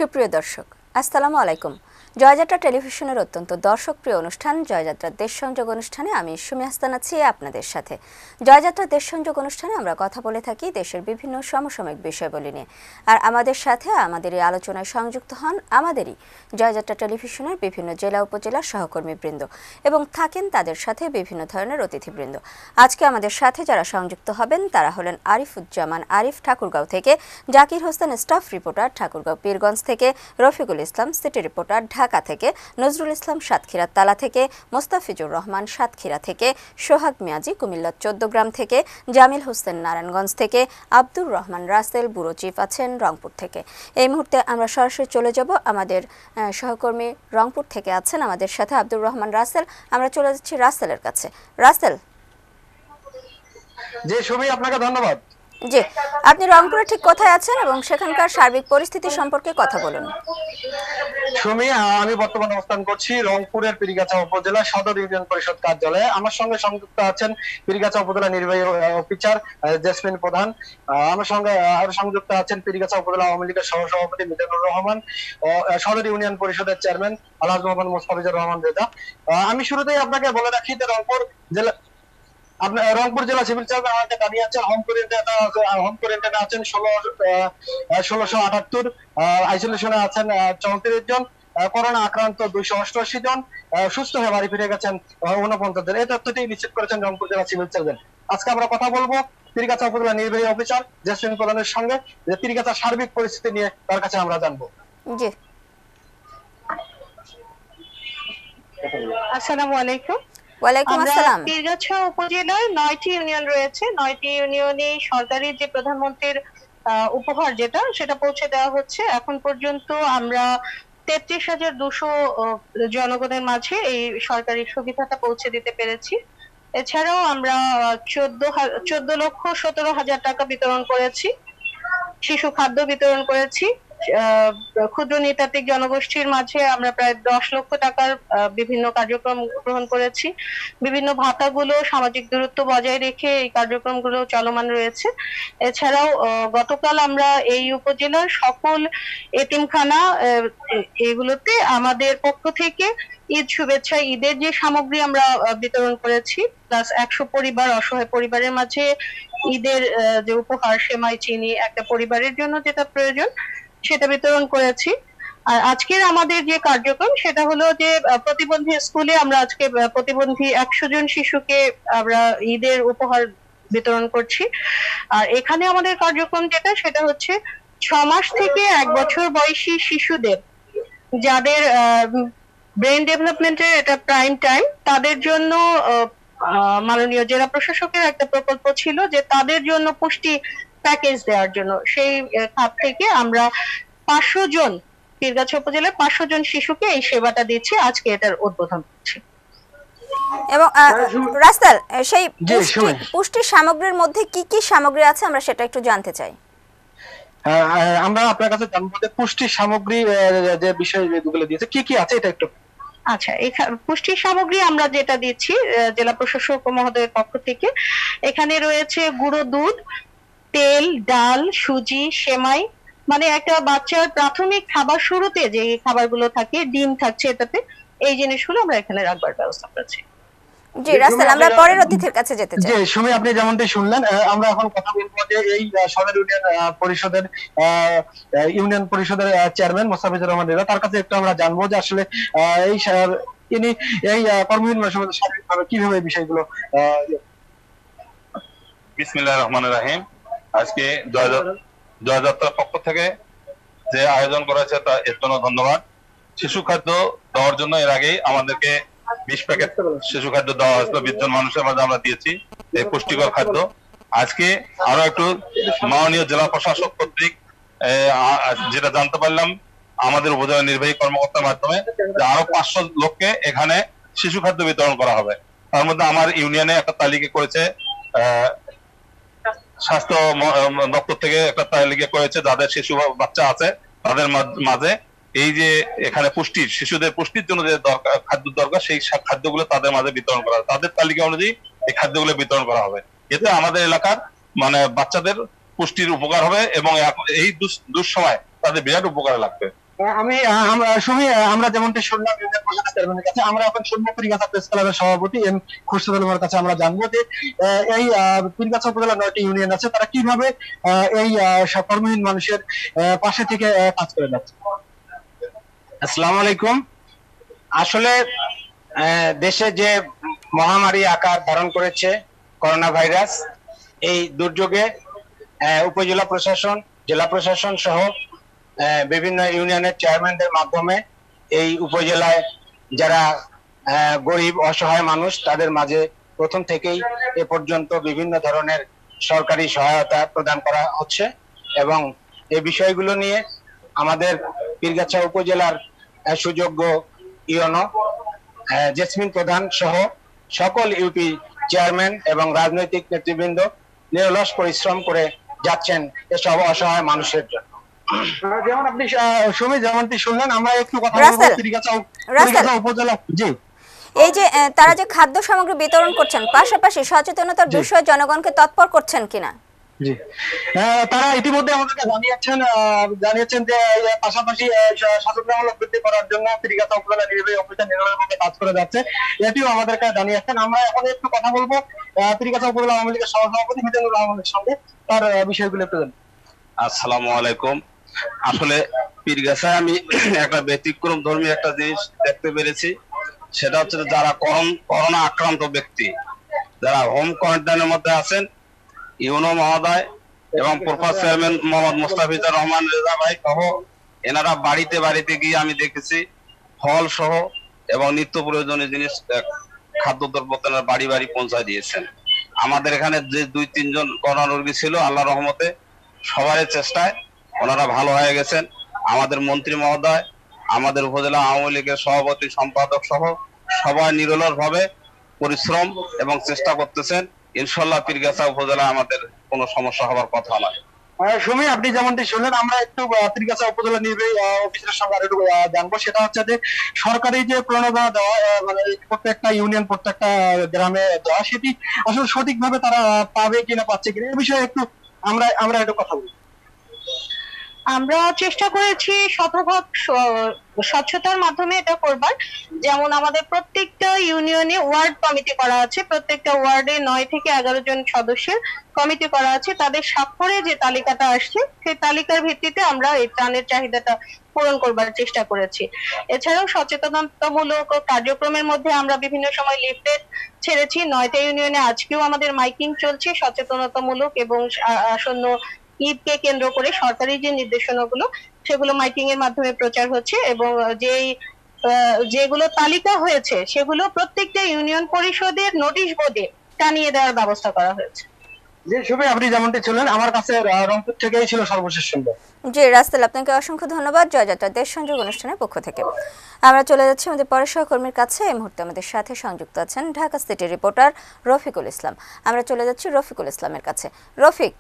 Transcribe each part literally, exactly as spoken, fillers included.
সুপ্রিয় দর্শক, আসসালামু আলাইকুম। জয়যাত্রা টেলিভিশনের অত্যন্ত দর্শকপ্রিয় অনুষ্ঠান জয়যাত্রার দেশ সংযোগ অনুষ্ঠানে আমি সুমি হাসান আছি আপনাদের সাথে। জয়যাত্রার দেশ সংযোগ অনুষ্ঠানে আমরা কথা বলে থাকি দেশের বিভিন্ন সমসাময়িক বিষয়বলী নিয়ে। আর আমাদের সাথে আমাদের এই আলোচনায় সংযুক্ত হন আমাদেরই জয়যাত্রা টেলিভিশনের বিভিন্ন জেলা উপজেলার সহকর্মীবৃন্দ এবং থাকেন তাদের সাথে বিভিন্ন ধরনের অতিথিবৃন্দ। আজকে আমাদের সাথে যারা সংযুক্ত হবেন তারা হলেন আরিফুজ্জামান আরিফ ঠাকুরগাঁও থেকে, জাকির হোসেন স্টাফ রিপোর্টার ঠাকুরগাঁও পীরগঞ্জ থেকে, রফিকুল ইসলাম সিটি রিপোর্টার ঢাকা থেকে, নজরুল ইসলাম সাতক্ষীরা তালা থেকে, মোস্তাফিজুর রহমান সাতক্ষীরা থেকে, সোহাগ মিয়াজি কুমিল্লা চৌদ্দগ্রাম থেকে, জামিল হোসেন নারায়ণগঞ্জ থেকে, আব্দুর রহমান রাসেল ব্যুরো চিফ আছেন রংপুর থেকে। এই মুহূর্তে আমরা সরাসরি চলে যাব আমাদের সহকর্মী রংপুর থেকে আছেন আমাদের সাথে আব্দুর রহমান রাসেল। আমরা চলে যাচ্ছি রাসেলের কাছে। রাসেল। জি সুমি, আপনাকে ধন্যবাদ। জি, আপনি রংপুরে ঠিক কোথায় আছেন এবং সেখানকার সার্বিক পরিস্থিতি সম্পর্কে কথা বলুন। সুমি, আমি বর্তমানে অবস্থান করছি রংপুরের পীরগাছা উপজেলা সদর ইউনিয়ন পরিষদ কার্যালয়ে। আমার সঙ্গে সংযুক্ত আছেন পীরগাছা উপজেলা নির্বাহী অফিসার জেসমিন প্রধান। আমার সঙ্গে আরো সংযুক্ত আছেন পীরগাছা উপজেলা আওয়ামী লীগের সহসভাপতি মিজানুর রহমান ও সদর ইউনিয়ন পরিষদের চেয়ারম্যান আলহাজ মোহাম্মদ মোস্তাফিজুর রহমান রেজা। আমি শুরুতেই আপনাকে বলে রাখি যে রংপুর জেলা আপনার রংপুর জেলা সিভিল সার্জন আমাদের দাঁড়িয়ে আছে, হোম কোয়ারেন্টাইনে হোম কোয়ারেন্টাইনে আছেন ষোলো ষোলোশো আটাত্তর, আইসোলেশনে আছেন চৌত্রিশ জন, করোনা আক্রান্ত দুইশো অষ্টআশি জন, সুস্থ হয়ে বাড়ি ফিরে গেছেন ঊনপঞ্চাশ জন। এই তথ্যটি নিশ্চিত করেছেন রংপুর জেলা সিভিল সার্জন। আজকে আমরা কথা বলবো পীরগাছা উপজেলা নির্বাহী অফিসার জেসমিন প্রধানের সঙ্গে, যে পীরগাছার সার্বিক পরিস্থিতি নিয়ে তার কাছে আমরা জানবো। জি, আসসালামু আলাইকুম। ওয়ালাইকুম আসসালাম। পীরগাছা উপজেলায় নয়টি ইউনিয়ন রয়েছে। নয়টি ইউনিয়নে সরকারি যে প্রধানমন্ত্রীর উপহার যেটা সেটা পৌঁছে দেওয়া হচ্ছে। এখন পর্যন্ত আমরা তেত্রিশ হাজার দুশো জনগণের মাঝে এই সরকারি সুবিধাটা পৌঁছে দিতে পেরেছি। এছাড়াও আমরা চোদ্দ চোদ্দ লক্ষ সতেরো হাজার টাকা বিতরণ করেছি, শিশু খাদ্য বিতরণ করেছি। ক্ষুদ্র নৃতাত্ত্বিক জনগোষ্ঠীর মাঝে আমরা প্রায় দশ লক্ষ টাকার বিভিন্ন কার্যক্রম গ্রহণ করেছি। বিভিন্ন ভাতাগুলো সামাজিক দূরত্ব বজায় রেখে এই কার্যক্রমগুলো চলমান রয়েছে। এছাড়াও গতকাল আমরা এই উপজেলার সকল এতিমখানা এগুলোতে আমাদের পক্ষ থেকে ঈদ শুভেচ্ছা ঈদের যে সামগ্রী আমরা বিতরণ করেছি, প্লাস একশো পরিবার অসহায় পরিবারের মাঝে ঈদের যে উপহার সেমাই চিনি একটা পরিবারের জন্য যেটা প্রয়োজন সেটা বিতরণ করেছি। আর আজকের আমাদের যে কার্যক্রম সেটা হলো যে প্রতিবন্ধী স্কুলে আমরা আজকে প্রতিবন্ধী একশো জন শিশুকে আমরা ঈদের উপহার বিতরণ করছি। আর এখানে আমাদের কার্যক্রম যেটা সেটা হচ্ছে ছ মাস থেকে এক বছর বয়সী শিশুদের যাদের ব্রেন ডেভেলপমেন্টের এটা প্রাইম টাইম, তাদের জন্য মাননীয় জেলা প্রশাসকের একটা প্রকল্প ছিল যে তাদের জন্য পুষ্টি প্যাকেজ দেওয়ার জন্য। সেই খাত থেকে আমরা পাঁচশো জন পীরগাছা উপজেলায় পাঁচশো জন শিশুকে এই সেবাটা দিচ্ছি। আজকে এটার উদ্বোধন করছি। এবং রাসেল, সেই পুষ্টি সামগ্রীর মধ্যে কি কি সামগ্রী আছে আমরা সেটা একটু জানতে চাই। আমরা আপনার কাছে জানবো যে পুষ্টি সামগ্রী যে বিষয়গুলো দিয়েছে কি কি আছে এটা একটু। আচ্ছা, পুষ্টি সামগ্রী আমরা যেটা দিচ্ছি জেলা প্রশাসক মহোদয়ের পক্ষ থেকে, এখানে রয়েছে গুঁড়ো দুধ, তেল, ডাল, সুজি, সেমাই, মানে একটা বাচ্চার প্রাথমিক খাবার শুরুতে যে খাবারগুলো থাকে, ডিম থাকছে এটাতে, এই জিনিসগুলো আমরা এখানে রাখবার ব্যবস্থা করেছি। জি রাসেল, আমরা পরের অতিথির কাছে যেতে চাই। জি সুমি, আপনি যেমনটি শুনলেন, আমরা এখন কথা বলবো যে এই সদর ইউনিয়ন পরিষদের ইউনিয়ন পরিষদের চেয়ারম্যান মোস্তাফিজুর রহমান রেজা, তার কাছে একটু আমরা জানবো যে আসলে এই তিনি এই কর্মবিন্যাস সমাজে সার্বিকভাবে কিভাবে এই বিষয়গুলো। বিসমিল্লাহির রহমানির রহিম। আজকে জয়যাত্রার পক্ষ থেকে যে আয়োজন করা হয়েছে তা এর জন্য ধন্যবাদ। শিশু খাদ্য দেওয়ার জন্য এর আগেই আমাদেরকে বিশ প্যাকেট শিশু খাদ্য দেওয়া হয়েছিল, বিশ জন মানুষের মাঝে আমরা দিয়েছি এই পুষ্টিকর খাদ্য। আজকে আরো একটু মাননীয় জেলা প্রশাসক কর্তৃক যেটা জানতে পারলাম আমাদের উপজেলা নির্বাহী কর্মকর্তার মাধ্যমে যে আরো পাঁচশো লোককে এখানে শিশু খাদ্য বিতরণ করা হবে। তার মধ্যে আমার ইউনিয়নে একটা তালিকা করেছে আহ স্বাস্থ্য দপ্তর থেকে একটা তালিকা করেছে যাদের শিশু বাচ্চা আছে তাদের মাঝে এই যে এখানে পুষ্টির শিশুদের পুষ্টির জন্য যে দরকার খাদ্য দরকার সেই খাদ্যগুলো তাদের মাঝে বিতরণ করা হবে। তাদের তালিকা অনুযায়ী এই খাদ্যগুলো বিতরণ করা হবে। এতে আমাদের এলাকার মানে বাচ্চাদের পুষ্টির উপকার হবে এবং এই দুঃসময় তাদের বিরাট উপকার লাগবে। আমি আহ, আমরা সুমি আহ, আমরা যেমনটি শুনলাম ইউনিয়ন পরিষদের চেয়ারম্যানের কাছে, আমরা এখন শুনবো পীরগাছা প্রেস ক্লাবের সভাপতি এম খুরশেদ আলমের কাছে আমরা জানবো যে আহ, এই আহ, পীরগাছা উপজেলার নয়টি ইউনিয়ন আছে, তারা কিভাবে আহ, এই আহ, সব কর্মহীন মানুষের আহ, পাশে থেকে আহ, কাজ করে যাচ্ছে। আসসালামু আলাইকুম। আসলে আহ, দেশে যে মহামারী আকার ধারণ করেছে করোনা ভাইরাস, এই দুর্যোগে আহ, উপজেলা প্রশাসন, জেলা প্রশাসন সহ আহ, বিভিন্ন ইউনিয়নের চেয়ারম্যানদের মাধ্যমে এই উপজেলায় যারা আহ, গরিব অসহায় মানুষ, তাদের মাঝে প্রথম থেকেই এ পর্যন্ত বিভিন্ন ধরনের সরকারি সহায়তা প্রদান করা হচ্ছে এবং এই বিষয়গুলো নিয়ে আমাদের পীরগাছা উপজেলার আহ, সুযোগ্য ইউনো আহ, জেসমিন প্রধান সহ সকল ইউপি চেয়ারম্যান এবং রাজনৈতিক নেতৃবৃন্দ নিরলস পরিশ্রম করে যাচ্ছেন এসব অসহায় মানুষের জন্য। আহ, যেমন আপনি আহ, সুমি যেমনটি শুনলেন, আমরা একটু কথা বলবো রাসেল, পীরগাছা রাসেল। পীরগাছা উপজেলা। জি, এই যে আহ, তারা যে খাদ্য সামগ্রী বিতরণ করছেন, পাশাপাশি সচেতনতার জি। বিষয়ে জনগণকে তৎপর করছেন কিনা? জি, আহ, তারা ইতিমধ্যে আমাদেরকে জানিয়েছেন আহ, জানিয়েছেন যে এর পাশাপাশি আহ, স- সচেতনতা বৃদ্ধি করার জন্য পীরগাছা উপজেলা নির্বাহী অফিসার নিরলসভাবে কাজ করে যাচ্ছে, এটিও আমাদেরকে জানিয়েছেন। আমরা এখন একটু কথা বলবো আহ, পীরগাছা উপজেলা আওয়ামী লীগের সহসভাপতি মিজানুর রহমানের সঙ্গে, তার আহ, বিষয়গুলো একটু জানি। আসসালামু আলাইকুম। আসলে পীরগাছায় আমি একটা ব্যতিক্রম ধর্মী একটা জিনিস দেখতে পেরেছি, সেটা হচ্ছে যে যারা করোন- করোনা আক্রান্ত ব্যক্তি, যারা হোম কোয়ারেন্টাইনের মধ্যে আছেন, ইউনো মহোদয় এবং প্রফাস চেয়ারম্যান মোহাম্মদ মুস্তাফিজুর রহমান রেজা ভাই সহ এনারা বাড়িতে বাড়িতে গিয়ে আমি দেখেছি ফল সহ এবং নিত্য প্রয়োজনীয় জিনিস আহ, খাদ্যদ্রব্য তেনারা বাড়ি বাড়ি পৌঁছায় দিয়েছেন। আমাদের এখানে যে দুই তিনজন করোনা রোগী ছিল, আল্লাহ রহমতে সবার চেষ্টায় ওনারা ভালো হয়ে গেছেন। আমাদের মন্ত্রী মহোদয়, আমাদের উপজেলা আওয়ামী লীগের সভাপতি সম্পাদক সহ সবাই নিরলস ভাবে পরিশ্রম এবং চেষ্টা করতেছেন। ইনশাল্লাহ পীরগাছা উপজেলা আমাদের কোনো সমস্যা হওয়ার কথা নয়। আহ, সুমি, আপনি যেমনটি শুনলেন, আমরা একটু আহ, পীরগাছা উপজেলা নির্বাহী আহ, অফিসারের সঙ্গে আরেকটু আহ, জানবো। সেটা হচ্ছে যে সরকারি যে প্রণোদনা দেওয়া, আহ, মানে প্রত্যেকটা ইউনিয়ন প্রত্যেকটা গ্রামে দেওয়া, সেটি আসলে সঠিকভাবে তারা আহ, পাবে কিনা, পাচ্ছে কিনা, এই বিষয়ে একটু আমরা আমরা একটু কথা বলি। আমরা চেষ্টা করেছি শতভাগ স- স্বচ্ছতার মাধ্যমে এটা করবার। যেমন আমাদের প্রত্যেকটা ইউনিয়নে ওয়ার্ড কমিটি করা আছে, প্রত্যেকটা ওয়ার্ডে নয় থেকে এগারো জন সদস্যের কমিটি করা আছে। তাদের স্বাক্ষরে যে তালিকাটা আসছে, সেই তালিকার ভিত্তিতে আমরা এই ত্রাণের চাহিদাটা পূরণ করবার চেষ্টা করেছি। এছাড়াও সচেতনতামূলক কার্যক্রমের মধ্যে আমরা বিভিন্ন সময় লিফলেট ছেড়েছি। নয়টা ইউনিয়নে আজকেও আমাদের মাইকিং চলছে সচেতনতামূলক, এবং আ- আসন্ন ঈদকে কেন্দ্র করে সরকারি যে নির্দেশনাগুলো, সেগুলো মাইকিং এর মাধ্যমে প্রচার হচ্ছে। এবং যেই আহ, যেগুলো তালিকা হয়েছে, সেগুলো প্রত্যেকটা ইউনিয়ন পরিষদের নোটিশ বোর্ডে টানিয়ে দেওয়ার ব্যবস্থা করা হয়েছে। যে সুমি, আপনি যেমনটি ছিলেন, আমার কাছে আহ, রংপুর থেকেই ছিল সর্বশেষ শুনবো। জি রাসেল, আপনাকে অসংখ্য ধন্যবাদ জয়যাত্রা দেশ সংযোগ অনুষ্ঠানের পক্ষ থেকে। আমরা চলে যাচ্ছি আমাদের পরের সহকর্মীর কাছে। এই মুহূর্তে আমাদের সাথে সংযুক্ত আছেন ঢাকা সিটি রিপোর্টার রফিকুল ইসলাম। আমরা চলে যাচ্ছি রফিকুল ইসলামের কাছে। রফিক,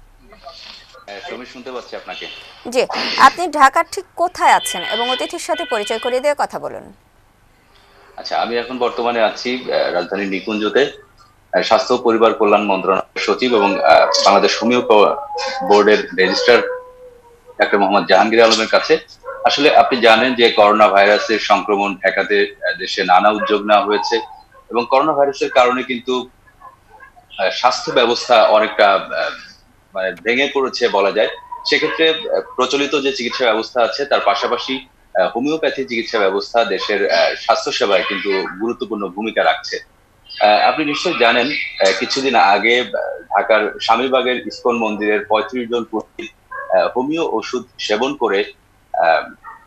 আমি শুনতে পাচ্ছি আপনাকে। জি, আপনি ঢাকার ঠিক কোথায় আছেন এবং অতিথির সাথে পরিচয় করিয়ে দিয়ে কথা বলুন। আচ্ছা, আমি এখন বর্তমানে আছি আহ, রাজধানীর নিকুঞ্জতে, আহ, স্বাস্থ্য ও পরিবার কল্যাণ মন্ত্রণালয়ের সচিব এবং আহ, বাংলাদেশ হোমিও বোর্ডের রেজিস্ট্রার ডাক্তার মোহাম্মদ জাহাঙ্গীর আলমের কাছে। আসলে আপনি জানেন যে করোনা ভাইরাসের সংক্রমণ ঠেকাতে আহ, দেশে নানা উদ্যোগ নেওয়া হয়েছে এবং করোনা ভাইরাসের কারণে কিন্তু আহ, স্বাস্থ্য ব্যবস্থা অনেকটা আহ, মানে ভেঙে পড়েছে বলা যায়। সেক্ষেত্রে আহ, প্রচলিত যে চিকিৎসা ব্যবস্থা আছে, তার পাশাপাশি আহ, হোমিওপ্যাথি চিকিৎসা ব্যবস্থা দেশের আহ, স্বাস্থ্য সেবায় কিন্তু গুরুত্বপূর্ণ ভূমিকা রাখছে। আহ, আপনি নিশ্চয়ই জানেন, আহ, কিছুদিন আগে আহ, ঢাকার স্বামীবাগের ইসকন মন্দিরের পঁয়ত্রিশ জন পুরোহিত আহ, হোমিও ওষুধ সেবন করে আহ,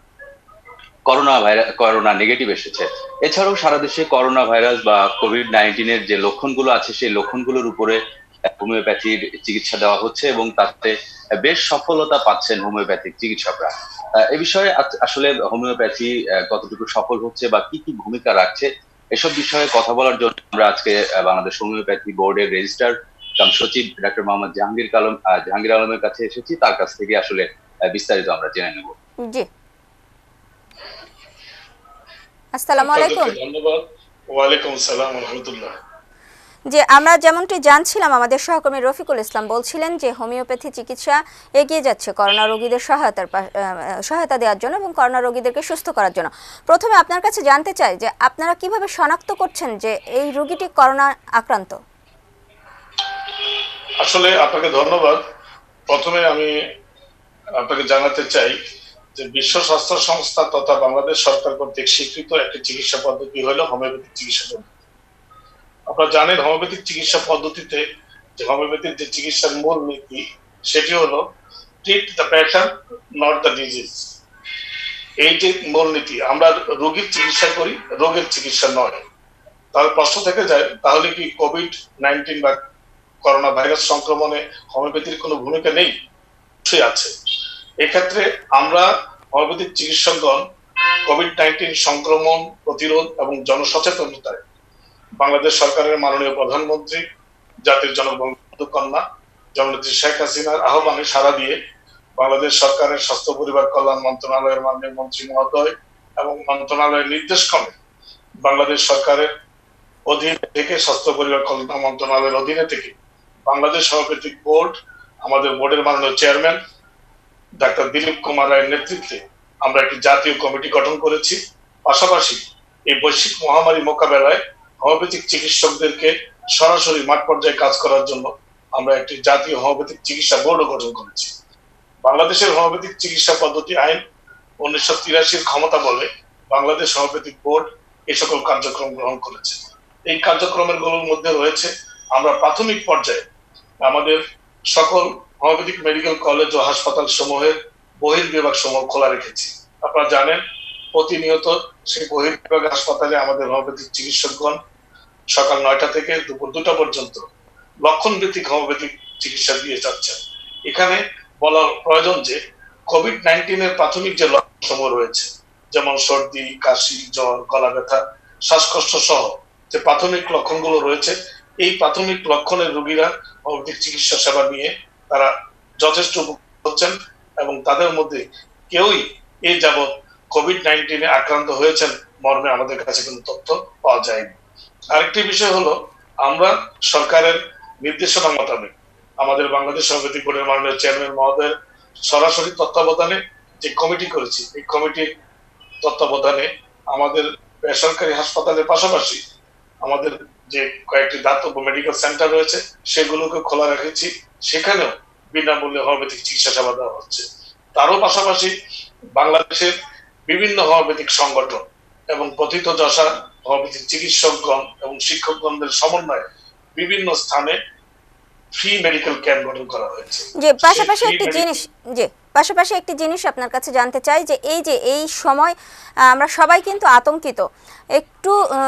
করোনা ভাইরাস করোনা নেগেটিভ এসেছে। এছাড়াও সারা দেশে করোনা ভাইরাস বা কোভিড নাইন্টিনের যে লক্ষণগুলো আছে, সেই লক্ষণগুলোর উপরে হোমিওপ্যাথির চিকিৎসা দেওয়া হচ্ছে এবং তাতে বেশ সফলতা পাচ্ছেন হোমিওপ্যাথিক চিকিৎসকরা। আহ, এ বিষয়ে আজ- আসলে হোমিওপ্যাথি আহ, কতটুকু সফল হচ্ছে বা কি কি ভূমিকা রাখছে, এসব বিষয়ে কথা বলার জন্য আমরা আজকে আহ, বাংলাদেশ হোমিওপ্যাথি বোর্ডের রেজিস্ট্রার কাম সচিব ডাক্তার মোহাম্মদ জাহাঙ্গীর কালম আহ, জাহাঙ্গীর আলমের কাছে এসেছি। তার কাছ থেকে আসলে আহ, বিস্তারিত আমরা জেনে নেব। জি, আসসালামু আলাইকুম। ধন্যবাদ। ওয়ালাইকুম আসসালাম ওয়া রাহমাতুল্লাহ। যে আমরা যেমনটি জানছিলাম, আমাদের সহকর্মী রফিকুল ইসলাম বলছিলেন যে হোমিওপ্যাথি চিকিৎসা এগিয়ে যাচ্ছে করোনা রোগীদের সহায়তার সহায়তা দেওয়ার জন্য এবং করোনা রোগীদেরকে সুস্থ করার জন্য। প্রথমে আপনার কাছে জানতে চাই যে আপনারা কিভাবে শনাক্ত করছেন যে এই রোগীটি করোনা আক্রান্ত? আসলে আপনাকে ধন্যবাদ। প্রথমে আমি আপনাকে জানাতে চাই যে বিশ্ব স্বাস্থ্য সংস্থা তথা বাংলাদেশ সরকার কর্তৃক স্বীকৃত একটি চিকিৎসা পদ্ধতি হলো হোমিওপ্যাথিক চিকিৎসা পদ্ধতি। আপনারা জানেন হোমিওপ্যাথিক চিকিৎসা পদ্ধতিতে যে হোমিওপ্যাথির যে চিকিৎসার মূল নীতি সেটি হলো treat the patient not the disease. এই যে মূল নীতি, আমরা রোগীর চিকিৎসা করি, রোগের চিকিৎসা নয়। তাহলে প্রশ্ন থেকে যায়, তাহলে কি কোভিড নাইন্টিন বা করোনা ভাইরাস সংক্রমণে হোমিওপ্যাথির কোনো ভূমিকা নেই? অবশ্যই আছে। এক্ষেত্রে আমরা হোমিওপ্যাথিক চিকিৎসকগণ কোভিড নাইন্টিন সংক্রমণ প্রতিরোধ এবং জনসচেতনতায় বাংলাদেশ সরকারের মাননীয় প্রধানমন্ত্রী জাতির জনক বঙ্গবন্ধু কন্যা জননেত্রী শেখ হাসিনার আহ্বানে সাড়া দিয়ে বাংলাদেশ সরকারের স্বাস্থ্য পরিবার কল্যাণ মন্ত্রণালয়ের মাননীয় মন্ত্রী মহোদয় এবং মন্ত্রণালয়ের নির্দেশ ক্রমে বাংলাদেশ সরকারের অধীনে থেকে স্বাস্থ্য পরিবার কল্যাণ মন্ত্রণালয়ের অধীনে থেকে বাংলাদেশ হোমিওপ্যাথিক বোর্ড, আমাদের বোর্ডের মাননীয় চেয়ারম্যান ডাক্তার দিলীপ কুমার রায়ের নেতৃত্বে আমরা একটি জাতীয় কমিটি গঠন করেছি। পাশাপাশি এই বৈশ্বিক মহামারী মোকাবেলায় হোমিওপ্যাথিক চিকিৎসকদেরকে সরাসরি মাঠ পর্যায়ে কাজ করার জন্য আমরা একটি জাতীয় হোমিওপ্যাথিক চিকিৎসা বোর্ডও গঠন করেছি। বাংলাদেশের হোমিওপ্যাথিক চিকিৎসা পদ্ধতি আইন উনিশশো তিরাশির ক্ষমতা বলে বাংলাদেশ হোমিওপ্যাথিক বোর্ড এই সকল কার্যক্রম গ্রহণ করেছে। এই কার্যক্রমের গুলোর মধ্যে রয়েছে, আমরা প্রাথমিক পর্যায়ে আমাদের সকল হোমিওপ্যাথিক মেডিকেল কলেজ ও হাসপাতাল সমূহের বহির্বিভাগ সমূহ খোলা রেখেছি। আপনারা জানেন প্রতিনিয়ত সেই বহির্বিভাগ হাসপাতালে আমাদের হোমিওপ্যাথিক চিকিৎসকগণ সকাল নয়টা থেকে দুপুর দুটা পর্যন্ত লক্ষণ ভিত্তিক হোমিওপ্যাথিক চিকিৎসা দিয়ে যাচ্ছেন। এখানে বলা প্রয়োজন যে কোভিড নাইন্টিনের প্রাথমিক যে লক্ষণ সমূহ রয়েছে, যেমন সর্দি, কাশি, জ্বর, গলা ব্যথা, শ্বাসকষ্ট সহ যে প্রাথমিক লক্ষণগুলো রয়েছে, এই প্রাথমিক লক্ষণের রোগীরা হোমিওপ্যাথিক চিকিৎসা সেবা নিয়ে তারা যথেষ্ট উপকৃত হচ্ছেন এবং তাদের মধ্যে কেউই এই যাবৎ কোভিড নাইন্টিনে আক্রান্ত হয়েছেন মর্মে আমাদের কাছে কোনো তথ্য পাওয়া যায়নি। আরেকটি বিষয় হলো, আমরা সরকারের নির্দেশনা মোতাবেক আমাদের বাংলাদেশ হোমিওপ্যাথিক বোর্ডের মাননীয় চেয়ারম্যান মহোদয়ের সরাসরি তত্ত্বাবধানে যে কমিটি করেছি, এই কমিটির তত্ত্বাবধানে আমাদের বেসরকারি হাসপাতালের পাশাপাশি আমাদের যে কয়েকটি দাতব্য মেডিকেল সেন্টার রয়েছে সেগুলোকে খোলা রেখেছি। সেখানেও বিনামূল্যে হোমিওপ্যাথিক চিকিৎসা সেবা দেওয়া হচ্ছে। তারও পাশাপাশি বাংলাদেশের বিভিন্ন হোমিওপ্যাথিক সংগঠন এবং প্রথিতযশা হোমিওপ্যাথিক চিকিৎসকগণ এবং শিক্ষকগণদের সমন্বয়ে বিভিন্ন স্থানে ফ্রি মেডিকেল ক্যাম্প গঠন করা হয়েছে। যে পাশাপাশি একটি জিনিস যে পাশাপাশি একটি জিনিস আপনার কাছে জানতে চাই যে এই যে এই সময় আমরা সবাই কিন্তু আতঙ্কিত, একটু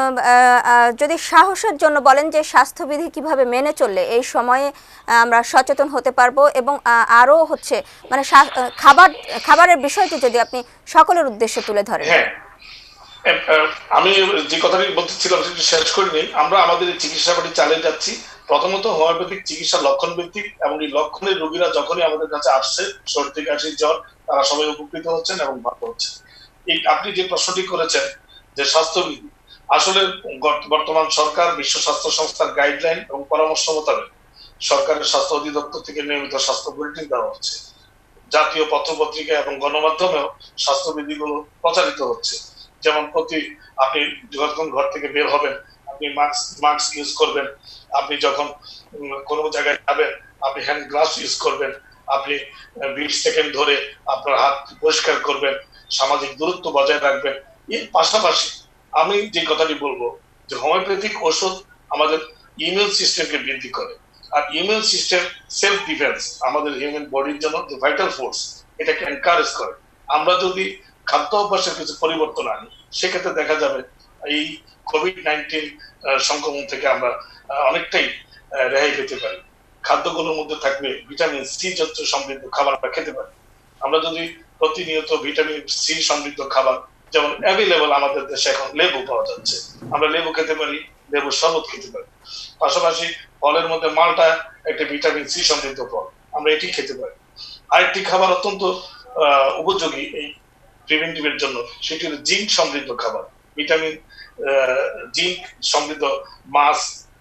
যদি সাহসের জন্য বলেন যে স্বাস্থ্যবিধি কিভাবে মেনে চললে এই সময়ে আমরা সচেতন হতে পারবো এবং আরো হচ্ছে মানে খাবার খাবারের বিষয়টি যদি আপনি সকলের উদ্দেশ্যে তুলে ধরেন। হ্যাঁ, আমি যে কথাটি বলতেছিলাম সেটি শেষ করিনি। আমরা আমাদের এই চিকিৎসাটি চালিয়ে যাচ্ছি। প্রথমত হোমিওপ্যাথিক চিকিৎসা লক্ষণ ভিত্তিক এবং এই লক্ষণের রোগীরা যখনই আমাদের কাছে আসছে, সর্দি, কাশি, জ্বর, তারা সবাই উপকৃত হচ্ছেন এবং ভালো হচ্ছে। এই আপনি যে প্রশ্নটি করেছেন যে স্বাস্থ্যবিধি, আসলে বর্তমান সরকার বিশ্ব স্বাস্থ্য সংস্থার গাইডলাইন এবং পরামর্শ মোতাবেক সরকারের স্বাস্থ্য অধিদপ্তর থেকে নিয়মিত স্বাস্থ্য বুলেটিন দেওয়া হচ্ছে। জাতীয় পত্রপত্রিকা এবং গণমাধ্যমেও স্বাস্থ্যবিধিগুলো প্রচারিত হচ্ছে। যেমন প্রতি আপনি যখন ঘর থেকে বের হবেন আপনি মাস্ক মাস্ক ইউজ করবেন, আপনি যখন কোনো জায়গায় যাবেন আপনি হ্যান্ড গ্লাভস ইউজ করবেন, আপনি বিশ সেকেন্ড ধরে আপনার হাত পরিষ্কার করবেন, সামাজিক দূরত্ব বজায় রাখবেন। এর পাশাপাশি আমি যে কথাটি বলবো যে হোমিওপ্যাথিক ওষুধ আমাদের ইমিউন সিস্টেমকে বৃদ্ধি করে, আর ইমিউন সিস্টেম সেলফ ডিফেন্স আমাদের হিউম্যান বডির জন্য যে ভাইটাল ফোর্স, এটাকে এনকারেজ করে। আমরা যদি খাদ্য অভ্যাসের কিছু পরিবর্তন আনি সেক্ষেত্রে দেখা যাবে এই কোভিড নাইন্টিন সংক্রমণ থেকে আমরা অনেকটাই রেহাই পেতে পারি। খাদ্যগুলোর মধ্যে থাকবে ভিটামিন সি জাতীয় সমৃদ্ধ খাবার আমরা খেতে পারি। আমরা যদি প্রতিনিয়ত ভিটামিন সি সমৃদ্ধ খাবার, যেমন অ্যাভেলেবল আমাদের দেশে এখন লেবু পাওয়া যাচ্ছে, আমরা লেবু খেতে পারি, লেবুর শরবত খেতে পারি। পাশাপাশি ফলের মধ্যে মালটা একটা ভিটামিন সি সমৃদ্ধ ফল, আমরা এটি খেতে পারি। আরেকটি খাবার অত্যন্ত আহ উপযোগী এই প্রিভেন্টিভের জন্য, সেটি হলো জিঙ্ক সমৃদ্ধ খাবার। ভিটামিন জিঙ্ক সমৃদ্ধ মাছ